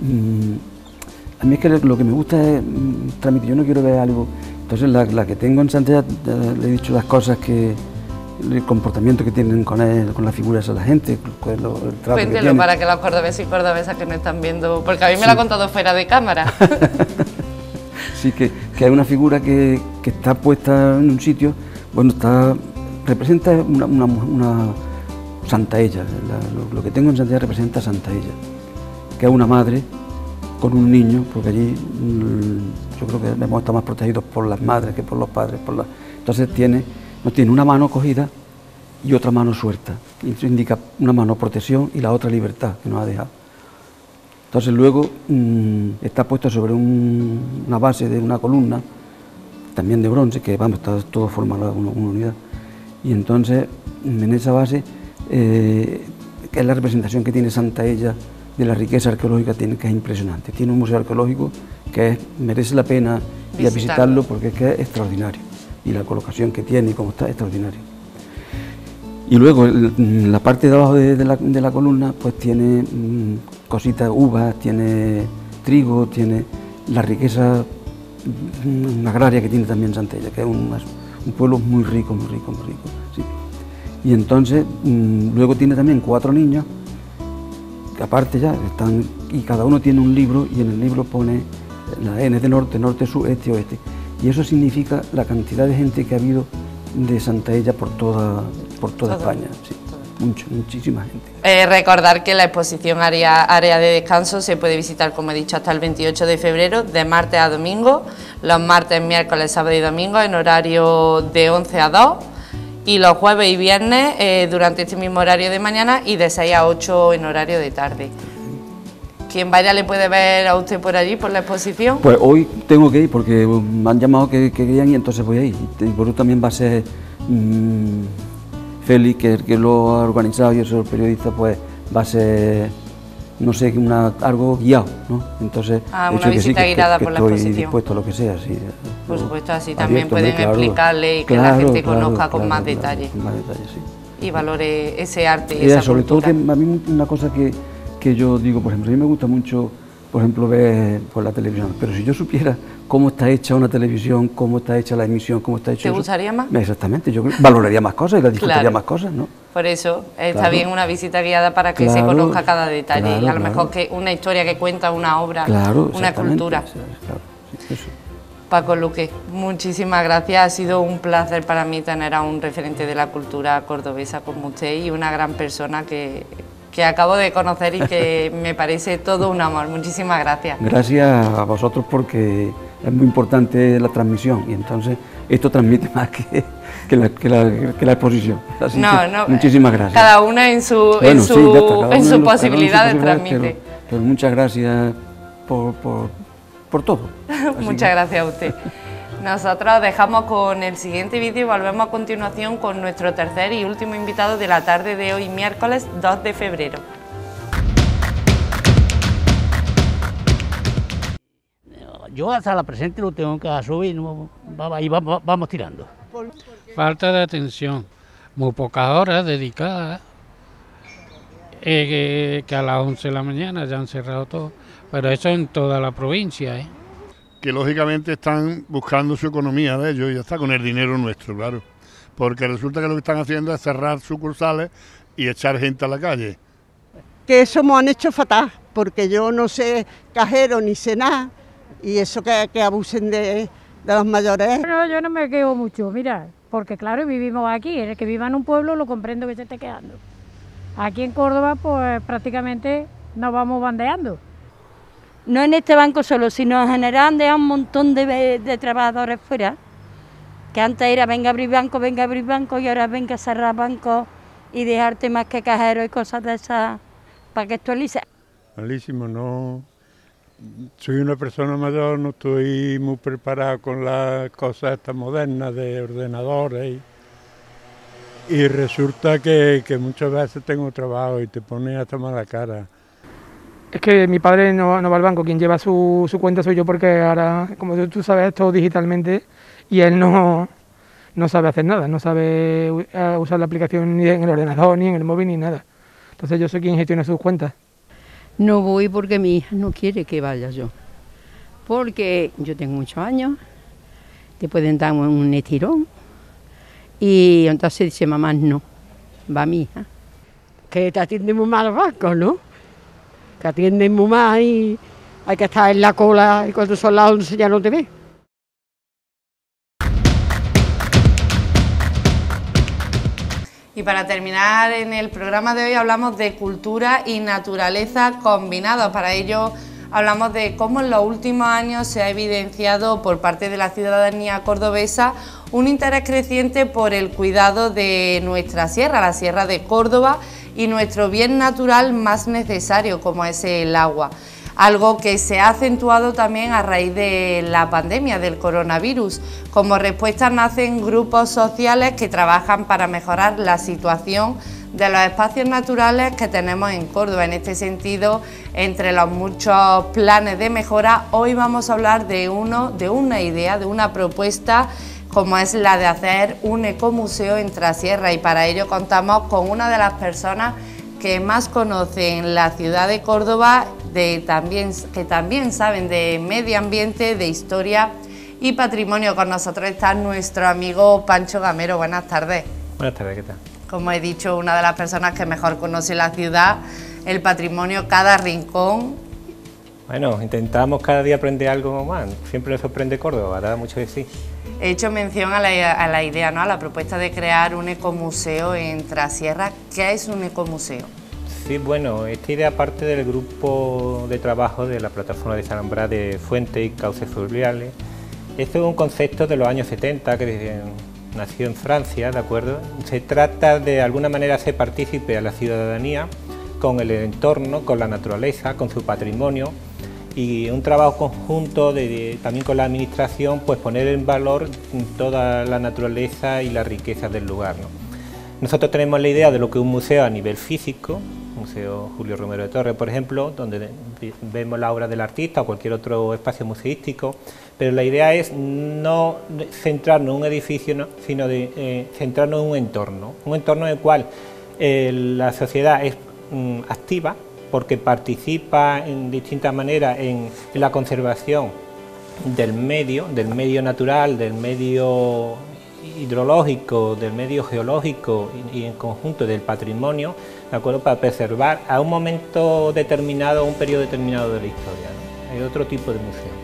a mí es que lo que me gusta es transmitir, yo no quiero ver algo, entonces la que tengo en Santaella le he dicho las cosas el comportamiento que tienen con la figura de la gente, el trato. Cuéntelo para que los cordobeses y cordobesas que no están viendo, porque a mí me lo ha contado fuera de cámara. Sí, que hay una figura que está puesta en un sitio, bueno, representa una Santaella, lo que tengo en Santaella representa Santaella, que es una madre con un niño, porque allí yo creo que hemos estado más protegidos por las madres que por los padres, entonces tiene una mano cogida y otra mano suelta, y eso indica una mano protección y la otra libertad que nos ha dejado. Entonces luego está puesto sobre una base de una columna, también de bronce, que vamos, está todo formado una unidad. Y entonces en esa base, que es la representación que tiene Santaella de la riqueza arqueológica, que es impresionante. Tiene un museo arqueológico que merece la pena ir a visitarlo porque es que es extraordinario. Y la colocación que tiene y cómo está, es extraordinario. Y luego la parte de abajo de la columna pues tiene cositas, uvas, tiene trigo, tiene la riqueza agraria que tiene también Santaella, que es un pueblo muy rico, sí. Y entonces luego tiene también 4 niños, que aparte ya están, y cada uno tiene un libro, y en el libro pone la N de norte, norte, sur, este, oeste. Y eso significa la cantidad de gente que ha habido de Santaella por toda España. Sí. muchísima gente. Recordar que la exposición área de descanso se puede visitar, como he dicho, hasta el 28 de febrero, de martes a domingo, los martes, miércoles, sábado y domingo en horario de 11 a 2, y los jueves y viernes durante este mismo horario de mañana y de 6 a 8 en horario de tarde. ¿Quién vaya le puede ver a usted por allí, por la exposición? Pues hoy tengo que ir porque me han llamado que querían y entonces voy a ir. Y por eso también va a ser Félix, que lo ha organizado, y yo soy el periodista, pues va a ser, no sé, algo guiado, ¿no? Entonces, una visita guiada por la exposición. Estoy dispuesto a lo que sea, sí. Por supuesto, así también pueden explicarle y que la gente conozca con más detalle. Con más detalle, sí. Y valore ese arte y esa sobre cultura. todo que a mí una cosa que yo digo, por ejemplo, a mí me gusta mucho, por ejemplo, ver por la televisión, pero si yo supiera cómo está hecha una televisión, cómo está hecha la emisión, cómo está hecho ¿Te eso, gustaría más? Exactamente, yo valoraría más cosas y las disfrutaría más cosas, ¿no? Por eso está bien una visita guiada para que se conozca cada detalle y a lo mejor que una historia que cuenta una obra, una cultura. Eso. Paco Luque, muchísimas gracias, ha sido un placer para mí tener a un referente de la cultura cordobesa como usted y una gran persona que acabo de conocer y que me parece todo un amor. Muchísimas gracias. Gracias a vosotros porque es muy importante la transmisión y entonces esto transmite más que la exposición. Así muchísimas gracias. Cada una en su posibilidad de transmitir. Pero muchas gracias por todo. Muchas gracias a usted. Nosotros dejamos con el siguiente vídeo y volvemos a continuación con nuestro tercer y último invitado de la tarde de hoy, miércoles 2 de febrero. Yo hasta la presente lo tengo que subir y vamos tirando. Falta de atención, muy pocas horas dedicadas, que a las 11 de la mañana ya han cerrado todo, pero eso en toda la provincia, que lógicamente están buscando su economía de ellos y ya está, con el dinero nuestro, claro. Porque resulta que lo que están haciendo es cerrar sucursales y echar gente a la calle. Que eso me han hecho fatal, porque yo no sé cajero ni sé nada, y eso que abusen de los mayores. No, yo no me quejo mucho, mira, porque claro, vivimos aquí, el que viva en un pueblo lo comprendo que se esté quedando. Aquí en Córdoba, pues prácticamente nos vamos bandeando. No en este banco solo, sino en general han dejado un montón de trabajadores fuera, que antes era venga a abrir banco, y ahora venga a cerrar bancos y dejarte más que cajeros y cosas de esas para que actualice. Malísimo, no. Soy una persona mayor, no estoy muy preparado con las cosas estas modernas de ordenadores y resulta que muchas veces tengo trabajo y te pones a tomar la cara. Es que mi padre no va al banco, quien lleva su cuenta soy yo, porque ahora, como tú sabes, todo digitalmente y él no sabe hacer nada, no sabe usar la aplicación ni en el ordenador, ni en el móvil, ni nada. Entonces yo soy quien gestiona sus cuentas. No voy porque mi hija no quiere que vaya yo, porque yo tengo muchos años, te pueden dar un estirón y entonces dice mamá no, va mi hija. Que te atienden muy mal los bancos, ¿no? Que atienden muy mal y hay que estar en la cola y cuando son las 11 ya no te ves. Y para terminar en el programa de hoy hablamos de cultura y naturaleza combinados. Para ello hablamos de cómo en los últimos años se ha evidenciado por parte de la ciudadanía cordobesa un interés creciente por el cuidado de nuestra sierra, la Sierra de Córdoba, y nuestro bien natural más necesario, como es el agua. Algo que se ha acentuado también a raíz de la pandemia del coronavirus. Como respuesta nacen grupos sociales que trabajan para mejorar la situación de los espacios naturales que tenemos en Córdoba. En este sentido, entre los muchos planes de mejora, hoy vamos a hablar de una idea, de una propuesta, como es la de hacer un ecomuseo en Trasierra, y para ello contamos con una de las personas que más conocen la ciudad de Córdoba, que también saben de medio ambiente, de historia y patrimonio. Con nosotros está nuestro amigo Pancho Gamero. Buenas tardes. Buenas tardes, ¿qué tal? Como he dicho, una de las personas que mejor conoce la ciudad, el patrimonio, cada rincón. Bueno, intentamos cada día aprender algo más, siempre nos sorprende Córdoba, da mucho de sí. He hecho mención a la idea, ¿no?, a la propuesta de crear un ecomuseo en Trasierra. ¿Qué es un ecomuseo? Sí, bueno, esta idea parte del grupo de trabajo de la plataforma de Desalambrar de fuentes y cauces fluviales. Esto es un concepto de los años 70 que nació en Francia, ¿de acuerdo? Se trata de alguna manera hacer partícipe a la ciudadanía con el entorno, con la naturaleza, con su patrimonio, y un trabajo conjunto también con la administración, pues poner en valor toda la naturaleza y la riqueza del lugar, ¿no? Nosotros tenemos la idea de lo que es un museo a nivel físico, Museo Julio Romero de Torres, por ejemplo, donde vemos la obra del artista o cualquier otro espacio museístico, pero la idea es no centrarnos en un edificio, ¿no?, sino de centrarnos en un entorno en el cual la sociedad es activa, porque participa en distintas maneras en la conservación del medio natural, del medio hidrológico, del medio geológico y en conjunto del patrimonio, ¿de acuerdo?, para preservar a un momento determinado, a un periodo determinado de la historia, ¿no? Hay otro tipo de museo.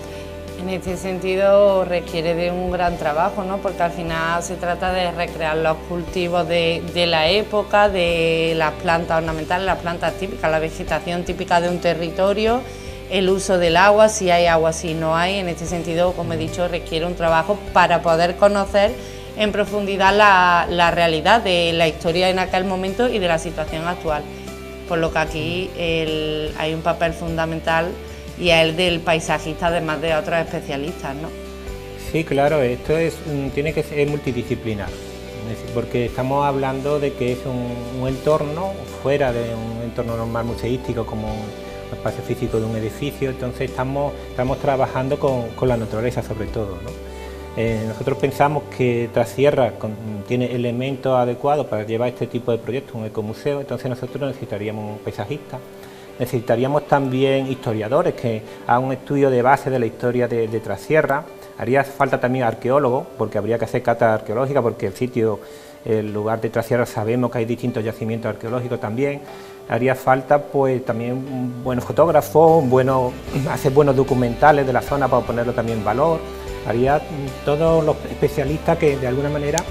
En este sentido requiere de un gran trabajo, ¿no?, porque al final se trata de recrear los cultivos de la época, de las plantas ornamentales, las plantas típicas, la vegetación típica de un territorio, el uso del agua, si hay agua, si no hay. En este sentido, como he dicho, requiere un trabajo para poder conocer en profundidad la realidad de la historia en aquel momento y de la situación actual, por lo que aquí hay un papel fundamental y es el del paisajista, además de otros especialistas, ¿no? Sí, claro, esto tiene que ser multidisciplinar, porque estamos hablando de que es un entorno fuera de un entorno normal museístico como un espacio físico de un edificio, entonces estamos trabajando con la naturaleza sobre todo, ¿no? Nosotros pensamos que Trasierra tiene elementos adecuados para llevar este tipo de proyectos, un ecomuseo, entonces nosotros necesitaríamos un paisajista. Necesitaríamos también historiadores que hagan un estudio de base de la historia de Trasierra. Haría falta también arqueólogos, porque habría que hacer cata arqueológica, porque el lugar de Trasierra sabemos que hay distintos yacimientos arqueológicos también. Haría falta pues también buenos fotógrafos, hacer buenos documentales de la zona para ponerlo también en valor. Haría todos los especialistas que de alguna manera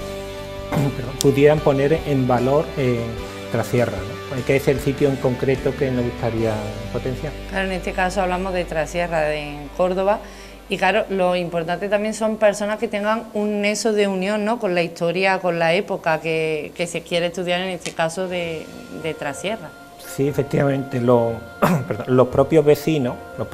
pudieran poner en valor Trasierra, ¿no? Que es el sitio en concreto que nos gustaría potenciar. Claro, en este caso hablamos de Trasierra, en Córdoba, y claro, lo importante también son personas que tengan un nexo de unión, ¿no?, con la historia, con la época que se quiere estudiar, en este caso de Trasierra. Sí, efectivamente, los propios vecinos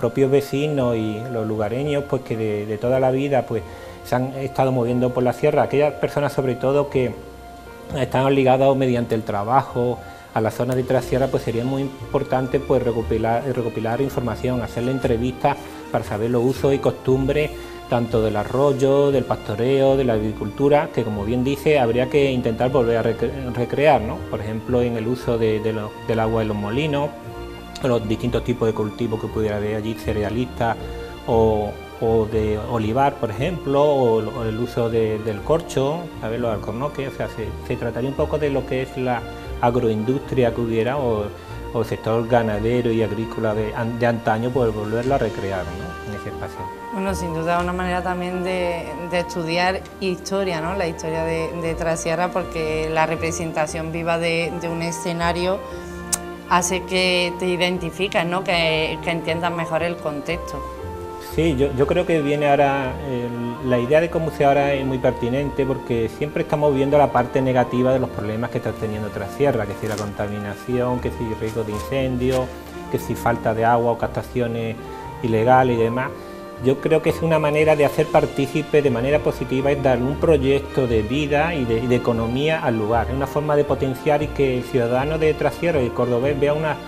y los lugareños, pues que de toda la vida pues se han estado moviendo por la sierra, aquellas personas sobre todo que están ligadas mediante el trabajo a la zona de Trasierra, pues sería muy importante pues recopilar información, hacerle entrevistas para saber los usos y costumbres tanto del arroyo, del pastoreo, de la agricultura, que como bien dice habría que intentar volver a recrear, ¿no? Por ejemplo, en el uso del agua de los molinos, los distintos tipos de cultivos que pudiera haber allí, cerealistas o de olivar, por ejemplo, o el uso del corcho, ¿sabes?, los alcornoques. O sea, se trataría un poco de lo que es la agroindustria que hubiera o el sector ganadero y agrícola de antaño, pues volverlo a recrear, ¿no?, en ese espacio. Bueno, sin duda una manera también de estudiar historia, ¿no?, la historia de Trasierra, porque la representación viva de un escenario hace que te identifiques, ¿no?, que entiendas mejor el contexto. Sí, yo creo que viene ahora, la idea de ecomuseo ahora es muy pertinente, porque siempre estamos viendo la parte negativa de los problemas que está teniendo Trasierra, que si la contaminación, que si riesgo de incendio, que si falta de agua o captaciones ilegales y demás. Yo creo que es una manera de hacer partícipe de manera positiva, es dar un proyecto de vida y de economía al lugar. Es una forma de potenciar y que el ciudadano de Trasierra y el cordobés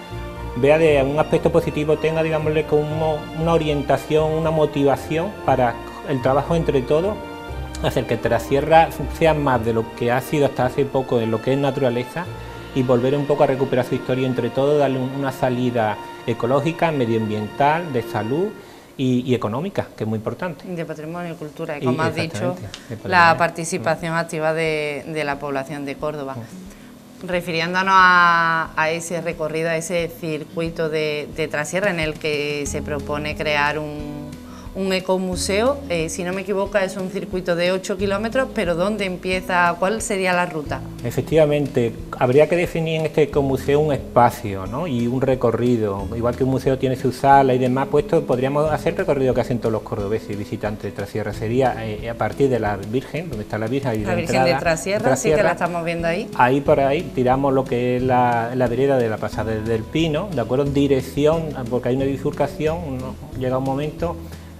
vea de un aspecto positivo, tenga, digámosle, como una orientación, una motivación para el trabajo entre todos, hacer que Trasierra sea más de lo que ha sido hasta hace poco en lo que es naturaleza y volver un poco a recuperar su historia entre todos, darle una salida ecológica, medioambiental, de salud y económica, que es muy importante. De patrimonio y cultura, y como has dicho, la participación activa de la población de Córdoba. Refiriéndonos a ese recorrido, a ese circuito de Trasierra en el que se propone crear un ecomuseo, si no me equivoco es un circuito de 8 kilómetros, pero ¿dónde empieza? ¿Cuál sería la ruta? Efectivamente, habría que definir en este ecomuseo un espacio, ¿no? Y un recorrido, igual que un museo tiene su sala y demás, pues esto podríamos hacer el recorrido que hacen todos los cordobeses y visitantes de Trasierra, sería a partir de la Virgen, donde está la Virgen, la Virgen de Trasierra, sí que la estamos viendo ahí. Ahí por ahí tiramos lo que es la vereda de la Pasada del Pino, ¿de acuerdo? Dirección, porque hay una bifurcación, llega un momento,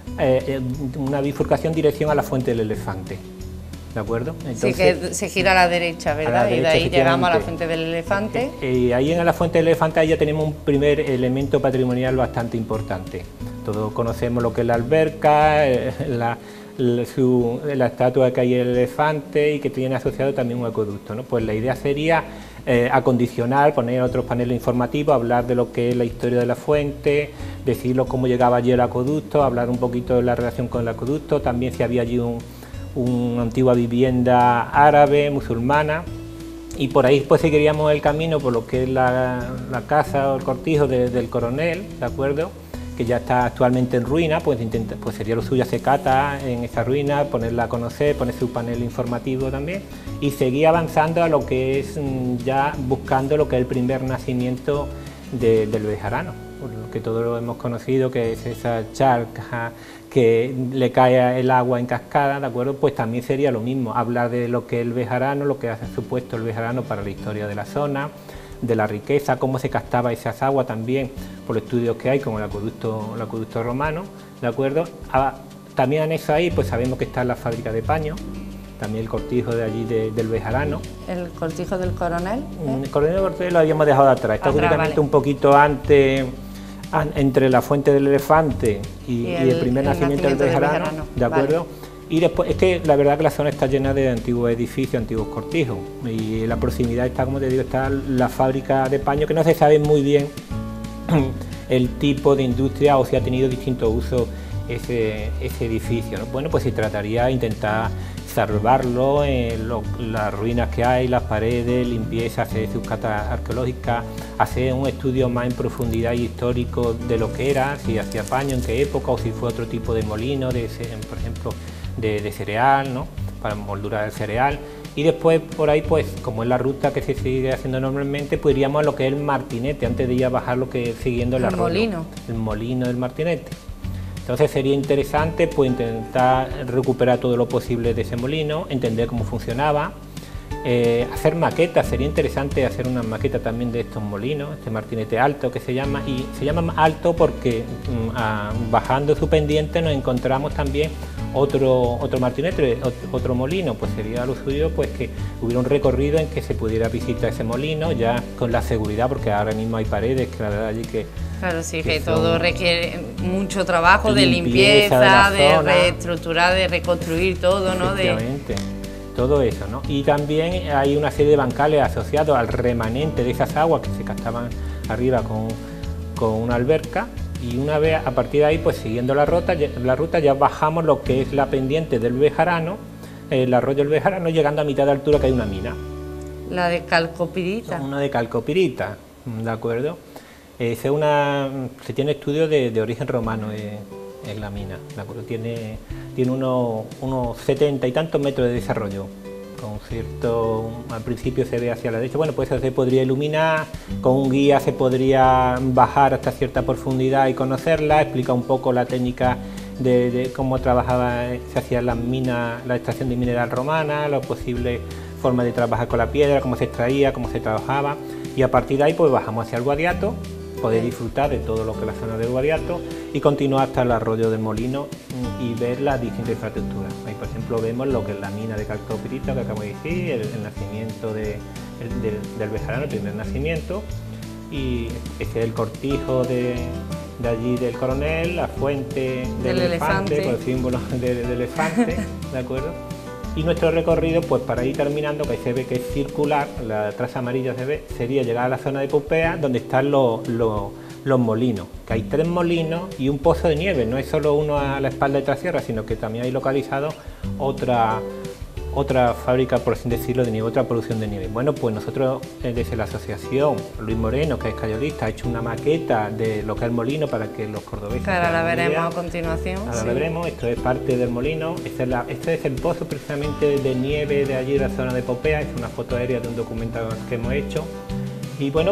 una bifurcación dirección a la Fuente del Elefante, ¿de acuerdo? Entonces, sí, que se gira a la derecha, ¿verdad? Y de ahí llegamos a la Fuente del Elefante. Ahí en la Fuente del Elefante ahí ya tenemos un primer elemento patrimonial bastante importante. Todos conocemos lo que es la alberca, la estatua que hay en el elefante y que tiene asociado también un acueducto, ¿no? Pues la idea sería acondicionar, poner otros paneles informativos, hablar de lo que es la historia de la fuente, decirlo cómo llegaba allí el acueducto, hablar un poquito de la relación con el acueducto, también si había allí una antigua vivienda árabe, musulmana, y por ahí pues seguiríamos el camino por lo que es la casa o el cortijo del coronel, ¿de acuerdo?, que ya está actualmente en ruina, pues sería lo suyo hacer cata en esa ruina, ponerla a conocer, poner su panel informativo también, y seguir avanzando a lo que es ya buscando lo que es el primer nacimiento del bejarano, por lo que todos lo hemos conocido, que es esa charca que le cae el agua en cascada, ¿de acuerdo? Pues también sería lo mismo, hablar de lo que es el bejarano, lo que ha supuesto el bejarano para la historia de la zona, de la riqueza, cómo se captaba esas aguas también por los estudios que hay como el acueducto romano, ¿de acuerdo? También en eso ahí pues sabemos que está la fábrica de paño, también el cortijo de allí del bejarano. ¿El cortijo del coronel? El coronel lo habíamos dejado atrás, está justamente vale. Un poquito antes, entre la Fuente del Elefante y el primer nacimiento del bejarano, ¿de acuerdo? Vale. Y después, es que la verdad que la zona está llena de antiguos edificios, antiguos cortijos, y en la proximidad está, como te digo, está la fábrica de paño, que no se sabe muy bien el tipo de industria o si ha tenido distintos usos ese edificio, ¿no? Bueno, pues se trataría de intentar salvarlo, las ruinas que hay, las paredes, limpieza, hacer sus catas arqueológicas, hacer un estudio más en profundidad y histórico de lo que era, si hacía paño, en qué época, o si fue otro tipo de molino, por ejemplo, de cereal, ¿no?, para moldurar el cereal. Y después por ahí, pues como es la ruta que se sigue haciendo normalmente, pues iríamos a lo que es el Martinete, antes de ir a bajar lo que siguiendo el arroyo, el molino del Martinete. Entonces sería interesante pues intentar recuperar todo lo posible de ese molino, entender cómo funcionaba, hacer maquetas. Sería interesante hacer una maqueta también de estos molinos, este Martinete Alto que se llama, y se llama alto porque bajando su pendiente nos encontramos también otro Martinete, otro molino. Pues sería lo suyo pues que hubiera un recorrido en que se pudiera visitar ese molino ya con la seguridad, porque ahora mismo hay paredes que la verdad allí que... Claro, sí, que todo requiere mucho trabajo de limpieza, de reestructurar, de reconstruir todo, ¿no? Efectivamente, todo eso, ¿no? Y también hay una serie de bancales asociados al remanente de esas aguas que se captaban arriba con una alberca, y una vez a partir de ahí, pues siguiendo la ruta ya bajamos lo que es la pendiente del Bejarano, el arroyo del Bejarano, llegando a mitad de altura que hay una mina. La de calcopirita. Una de calcopirita, ¿de acuerdo? Se tiene estudios de origen romano en la mina, ¿de acuerdo? Tiene unos 70 y tantos metros de desarrollo, con cierto, al principio se ve hacia la derecha, bueno, pues eso se podría iluminar, con un guía se podría bajar hasta cierta profundidad y conocerla, explica un poco la técnica de cómo trabajaba, se hacía la extracción de mineral romana, las posibles formas de trabajar con la piedra, cómo se extraía, cómo se trabajaba, y a partir de ahí pues bajamos hacia el Guadiato, poder disfrutar de todo lo que es la zona del Guadiato y continuar hasta el arroyo del Molino y ver las distintas infraestructuras. Ahí, por ejemplo, vemos lo que es la mina de calcopirita que acabo de decir, el nacimiento del Bejarano, el primer nacimiento, y ese es el cortijo de allí del coronel, la fuente del elefante, con el símbolo del elefante, ¿de acuerdo? Y nuestro recorrido, pues para ir terminando, que ahí se ve que es circular, la traza amarilla se ve, sería llegar a la zona de Popea, donde están los molinos, que hay 3 molinos y un pozo de nieve. No es solo uno a la espalda de Trasierra, sino que también hay localizado otra otra fábrica, por así decirlo, de nieve, otra producción de nieve. Bueno, pues nosotros desde la asociación, Luis Moreno, que es cayolista, ha hecho una maqueta de lo que es el molino para que los cordobeses... Claro, ahora la veremos a continuación. Ahora la veremos, esto es parte del molino, este es el pozo precisamente de nieve de allí, de la zona de Popea, es una foto aérea de un documental que hemos hecho. Y bueno,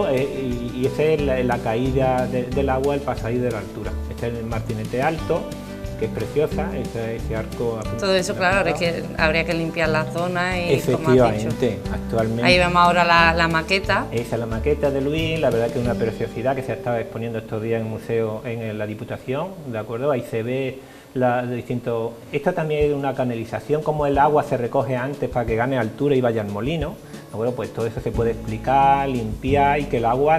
y esa es la caída del agua, el pasadís de la altura. Este es el Martinete Alto, que es preciosa, ese arco... Todo eso, claro, es que habría que limpiar la zona y efectivamente, actualmente... Ahí vemos ahora la maqueta. Esa es la maqueta de Luis, la verdad que es una preciosidad que se estaba exponiendo estos días en el museo, en la Diputación, ¿de acuerdo? Ahí se ve distintos... Esto también es una canalización, como el agua se recoge antes para que gane altura y vaya al molino, ¿de acuerdo? Pues todo eso se puede explicar, limpiar y que el agua...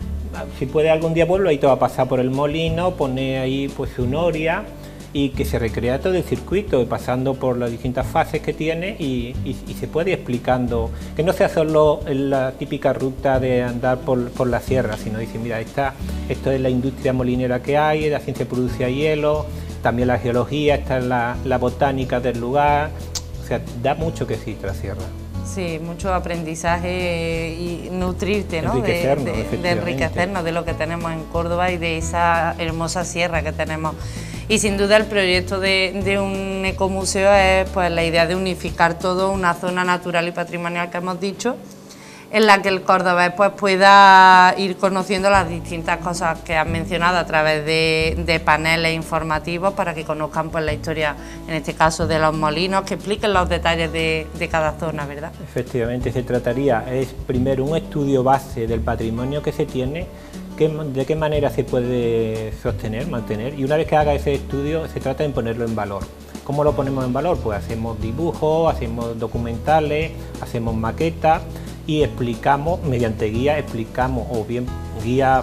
Si puede algún día volver, ahí te va a pasar por el molino, poner ahí pues su noria y que se recrea todo el circuito, pasando por las distintas fases que tiene y se puede ir explicando, que no sea solo la típica ruta de andar por la sierra, sino decir, mira, esto es la industria molinera que hay, así se produce hielo, también la geología, esta es la botánica del lugar, o sea, da mucho que decir la sierra. Sí, mucho aprendizaje y nutrirte, ¿no? de enriquecernos de lo que tenemos en Córdoba y de esa hermosa sierra que tenemos. Y sin duda el proyecto de un ecomuseo es pues la idea de unificar todo, una zona natural y patrimonial que hemos dicho, en la que el cordobés pues pueda ir conociendo las distintas cosas que han mencionado a través de paneles informativos para que conozcan pues la historia, en este caso de los molinos, que expliquen los detalles de cada zona, ¿verdad? Efectivamente, se trataría, es primero un estudio base del patrimonio que se tiene, de qué manera se puede sostener, mantener, y una vez que haga ese estudio se trata de ponerlo en valor. ¿Cómo lo ponemos en valor? Pues hacemos dibujos, hacemos documentales, hacemos maquetas y explicamos, mediante guía, explicamos o bien guía,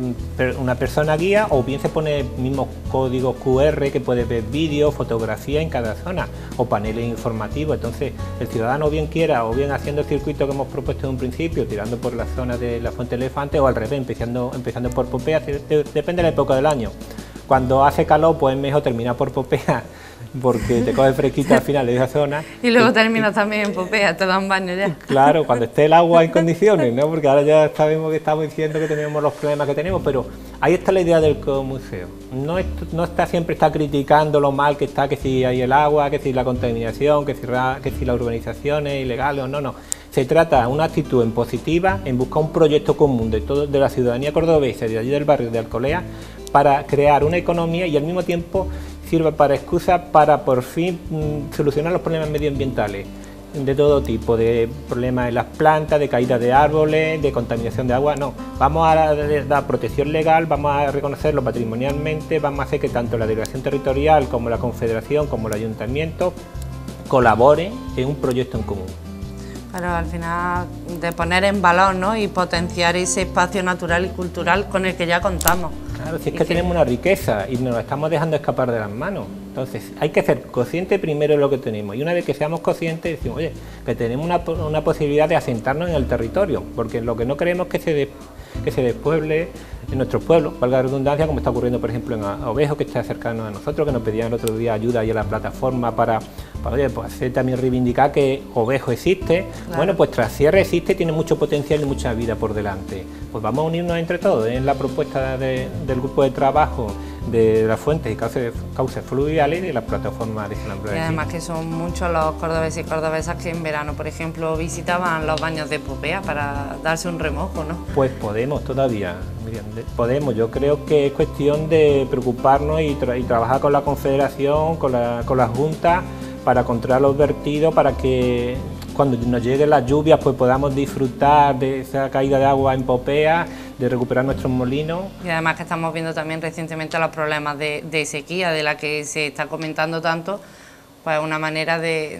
una persona guía, o bien se pone el mismo código QR que puede ver vídeos, fotografía en cada zona o paneles informativos. Entonces el ciudadano bien quiera o bien haciendo el circuito que hemos propuesto en un principio, tirando por la zona de la Fuente del Elefante, o al revés, empezando por Popea, depende de la época del año. Cuando hace calor pues es mejor terminar por Popea porque te coge fresquita al final de esa zona. Y luego terminas también en Popea, te da un baño ya. Claro, cuando esté el agua en condiciones, ¿no? Porque ahora ya sabemos que estamos diciendo que tenemos los problemas que tenemos, pero ahí está la idea del ecomuseo. No está siempre criticando lo mal que está, que si hay el agua, que si la contaminación, que si la urbanización es ilegal o no. Se trata de una actitud en positiva, en buscar un proyecto común de la ciudadanía cordobesa, de allí del barrio de Alcolea, para crear una economía y al mismo tiempo sirva para excusa para por fin solucionar los problemas medioambientales de todo tipo, de problemas en las plantas, de caída de árboles, de contaminación de agua. No, vamos a dar protección legal, vamos a reconocerlo patrimonialmente, vamos a hacer que tanto la Delegación Territorial como la Confederación como el Ayuntamiento colaboren en un proyecto en común. Pero al final de poner en valor, ¿no? Y potenciar ese espacio natural y cultural con el que ya contamos. Claro, si es que tenemos una riqueza y nos la estamos dejando escapar de las manos. Entonces hay que ser conscientes primero de lo que tenemos y una vez que seamos conscientes decimos, oye, que tenemos una posibilidad de asentarnos en el territorio, porque lo que no queremos es que se despueble en nuestros pueblos, valga la redundancia, como está ocurriendo por ejemplo en Ovejo, que está cercano a nosotros, que nos pedían el otro día ayuda ahí a la plataforma para oye, pues hacer también reivindicar que Ovejo existe. Claro. Bueno, pues Trasierra existe, tiene mucho potencial y mucha vida por delante. Pues vamos a unirnos entre todos en la propuesta del grupo de trabajo de las fuentes y cauces fluviales y de las plataformas de Salambra. Y además que son muchos los cordobeses y cordobesas que en verano, por ejemplo, visitaban los baños de Popea para darse un remojo, ¿no? Pues podemos todavía, Miriam, podemos. Yo creo que es cuestión de preocuparnos y trabajar con la Confederación, con la Junta, para controlar los vertidos, para que cuando nos lleguen las lluvias pues podamos disfrutar de esa caída de agua en Popea, de recuperar nuestros molinos. Y además que estamos viendo también recientemente los problemas de sequía, de la que se está comentando tanto, pues una manera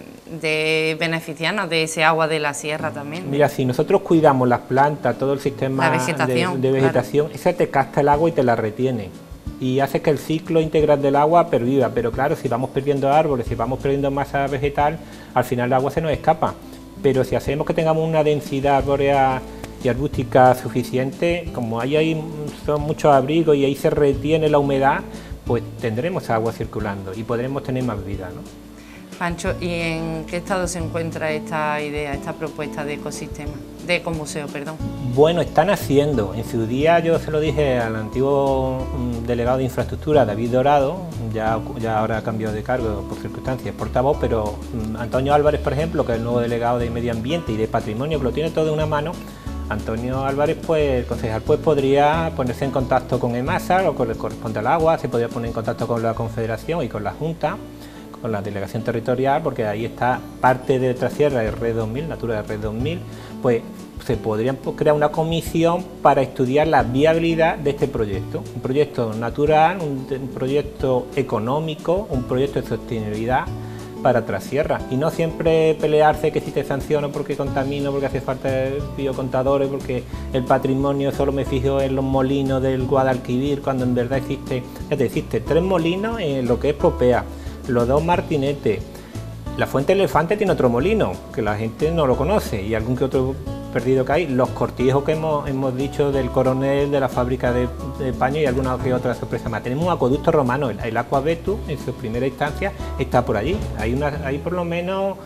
de beneficiarnos de ese agua de la sierra también, ¿no? Mira, si nosotros cuidamos las plantas, todo el sistema de vegetación, claro, esa te capta el agua y te la retiene y hace que el ciclo integral del agua perviva, pero claro, si vamos perdiendo árboles, si vamos perdiendo masa vegetal, al final el agua se nos escapa, pero si hacemos que tengamos una densidad arbórea y arbustica suficiente, como ahí son muchos abrigos y ahí se retiene la humedad, pues tendremos agua circulando y podremos tener más vida, ¿no? Pancho, ¿y en qué estado se encuentra esta idea, esta propuesta de ecosistema, de ecomuseo, perdón? Bueno, están haciendo. En su día yo se lo dije al antiguo delegado de infraestructura, David Dorado, ya ahora ha cambiado de cargo por circunstancias, portavoz, pero Antonio Álvarez, por ejemplo, que es el nuevo delegado de Medio Ambiente y de Patrimonio, que lo tiene todo de una mano. Antonio Álvarez, pues el concejal, pues podría ponerse en contacto con EMASA, o con el corresponde al agua, se podría poner en contacto con la Confederación y con la Junta, con la delegación territorial, porque ahí está parte de Trasierra de Red 2000, Natura de Red 2000, pues se podría crear una comisión para estudiar la viabilidad de este proyecto. Un proyecto natural, un proyecto económico, un proyecto de sostenibilidad para Trasierra. Y no siempre pelearse que si te sanciono porque contamino, porque hace falta biocontadores, porque el patrimonio solo me fijo en los molinos del Guadalquivir, cuando en verdad existe 3 molinos en lo que es Popea, los 2 martinetes. La Fuente Elefante tiene otro molino, que la gente no lo conoce, y algún que otro perdido que hay. Los cortijos que hemos dicho del Coronel, de la fábrica de paño y alguna que otra sorpresa más. Tenemos un acueducto romano, el Aqua Vetus, en su primera instancia, está por allí. Hay por lo menos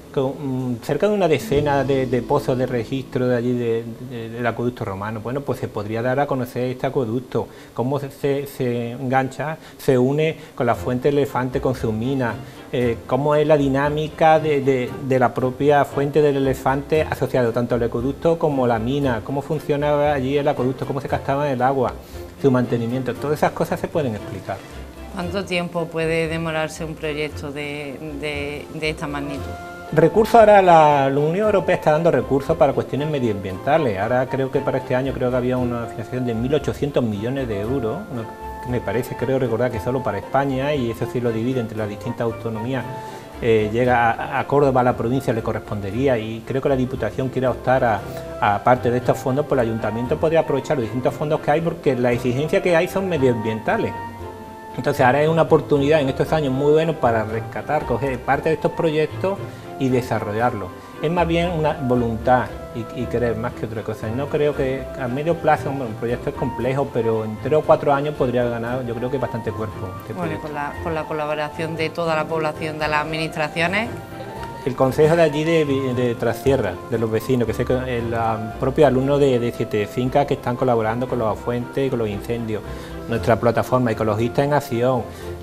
cerca de una decena de pozos de registro de allí del acueducto romano. Bueno, pues se podría dar a conocer este acueducto, cómo se engancha, se une con la Fuente Elefante, con su mina, cómo es la dinámica de la propia Fuente del Elefante asociado tanto al acueducto como la mina, cómo funcionaba allí el acueducto, cómo se gastaba el agua, su mantenimiento. Todas esas cosas se pueden explicar. ¿Cuánto tiempo puede demorarse un proyecto de esta magnitud? Recursos, ahora la Unión Europea está dando recursos para cuestiones medioambientales. Ahora creo que para este año que había una financiación de 1.800 millones de euros, me parece, creo recordar que solo para España, y eso sí lo divide entre las distintas autonomías. Llega a Córdoba, a la provincia le correspondería, y creo que la Diputación quiere optar a parte de estos fondos, pues el Ayuntamiento podría aprovechar los distintos fondos que hay, porque las exigencias que hay son medioambientales. Entonces ahora es una oportunidad en estos años muy buena para rescatar, coger parte de estos proyectos y desarrollarlo. Es más bien una voluntad y querer más que otra cosa. No creo que a medio plazo, un proyecto es complejo, pero en 3 o 4 años podría ganar, yo creo que bastante cuerpo. Bueno, con la colaboración de toda la población, de las administraciones. El consejo de allí de Trasierra, de los vecinos, que sé que el propio alumno de 7 fincas que están colaborando con los afuentes y con los incendios, nuestra plataforma Ecologistas en Acción,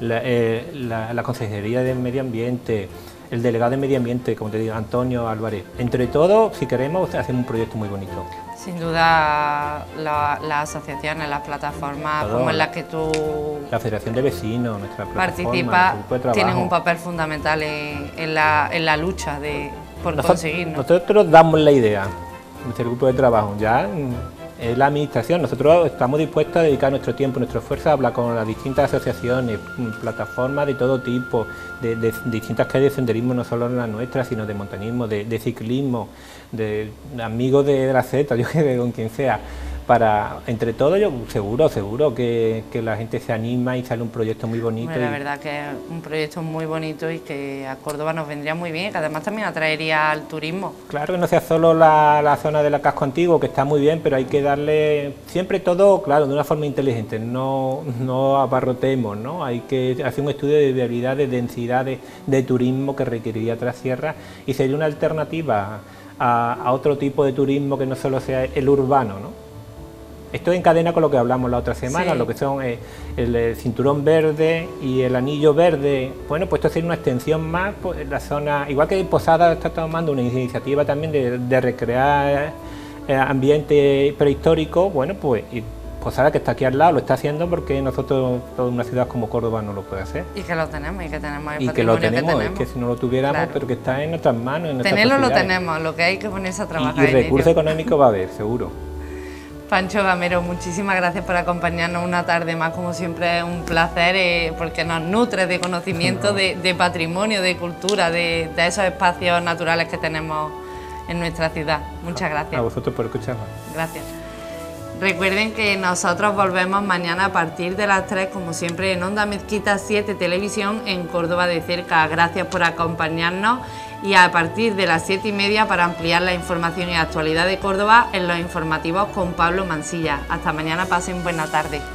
la Consejería de Medio Ambiente, el delegado de Medio Ambiente, como te digo, Antonio Álvarez. Entre todos, si queremos, hacemos un proyecto muy bonito. Sin duda, las asociaciones, las plataformas como en las que tú... La Federación de Vecinos, nuestra participa, tienen un papel fundamental en la lucha por conseguirlo. Nosotros damos la idea, nuestro grupo de trabajo, ya es la administración. Nosotros estamos dispuestos a dedicar nuestro tiempo, nuestro esfuerzo a hablar con las distintas asociaciones, plataformas de todo tipo, de distintas calles de senderismo, no solo la nuestra, sino de montañismo, de ciclismo, de amigos de la Z, yo que con quien sea, para, entre todos, yo seguro que la gente se anima y sale un proyecto muy bonito. Bueno, la verdad que es un proyecto muy bonito y que a Córdoba nos vendría muy bien, que además también atraería al turismo. Claro, que no sea solo la zona del casco antiguo, que está muy bien, pero hay que darle siempre todo, claro, de una forma inteligente, no abarrotemos, ¿no? Hay que hacer un estudio de viabilidad, de densidad de turismo que requeriría Trasierra, y sería una alternativa a otro tipo de turismo que no solo sea el urbano, ¿no? Esto encadena con lo que hablamos la otra semana, sí. Lo que son el cinturón verde y el anillo verde. Bueno, pues esto sería una extensión más, pues, en la zona, igual que Posada está tomando una iniciativa también de recrear ambiente prehistórico. Bueno, pues y Posada, que está aquí al lado, lo está haciendo, porque nosotros, toda una ciudad como Córdoba, no lo puede hacer. Y que lo tenemos, y que tenemos el patrimonio que lo tenemos, es que si no lo tuviéramos, claro. Pero que está en nuestras manos, en nuestras tenerlo lo tenemos, lo que hay que ponerse a trabajar. Y recursos económicos va a haber, seguro. Pancho Gamero, muchísimas gracias por acompañarnos una tarde más, como siempre es un placer, porque nos nutre de conocimiento, de patrimonio, de cultura, de esos espacios naturales que tenemos en nuestra ciudad. Muchas gracias. A vosotros por escucharnos. Gracias. Recuerden que nosotros volvemos mañana a partir de las 3, como siempre, en Onda Mezquita 7 Televisión en Córdoba de cerca. Gracias por acompañarnos, y a partir de las 7:30 para ampliar la información y actualidad de Córdoba en los informativos con Pablo Mansilla. Hasta mañana, pasen buena tarde.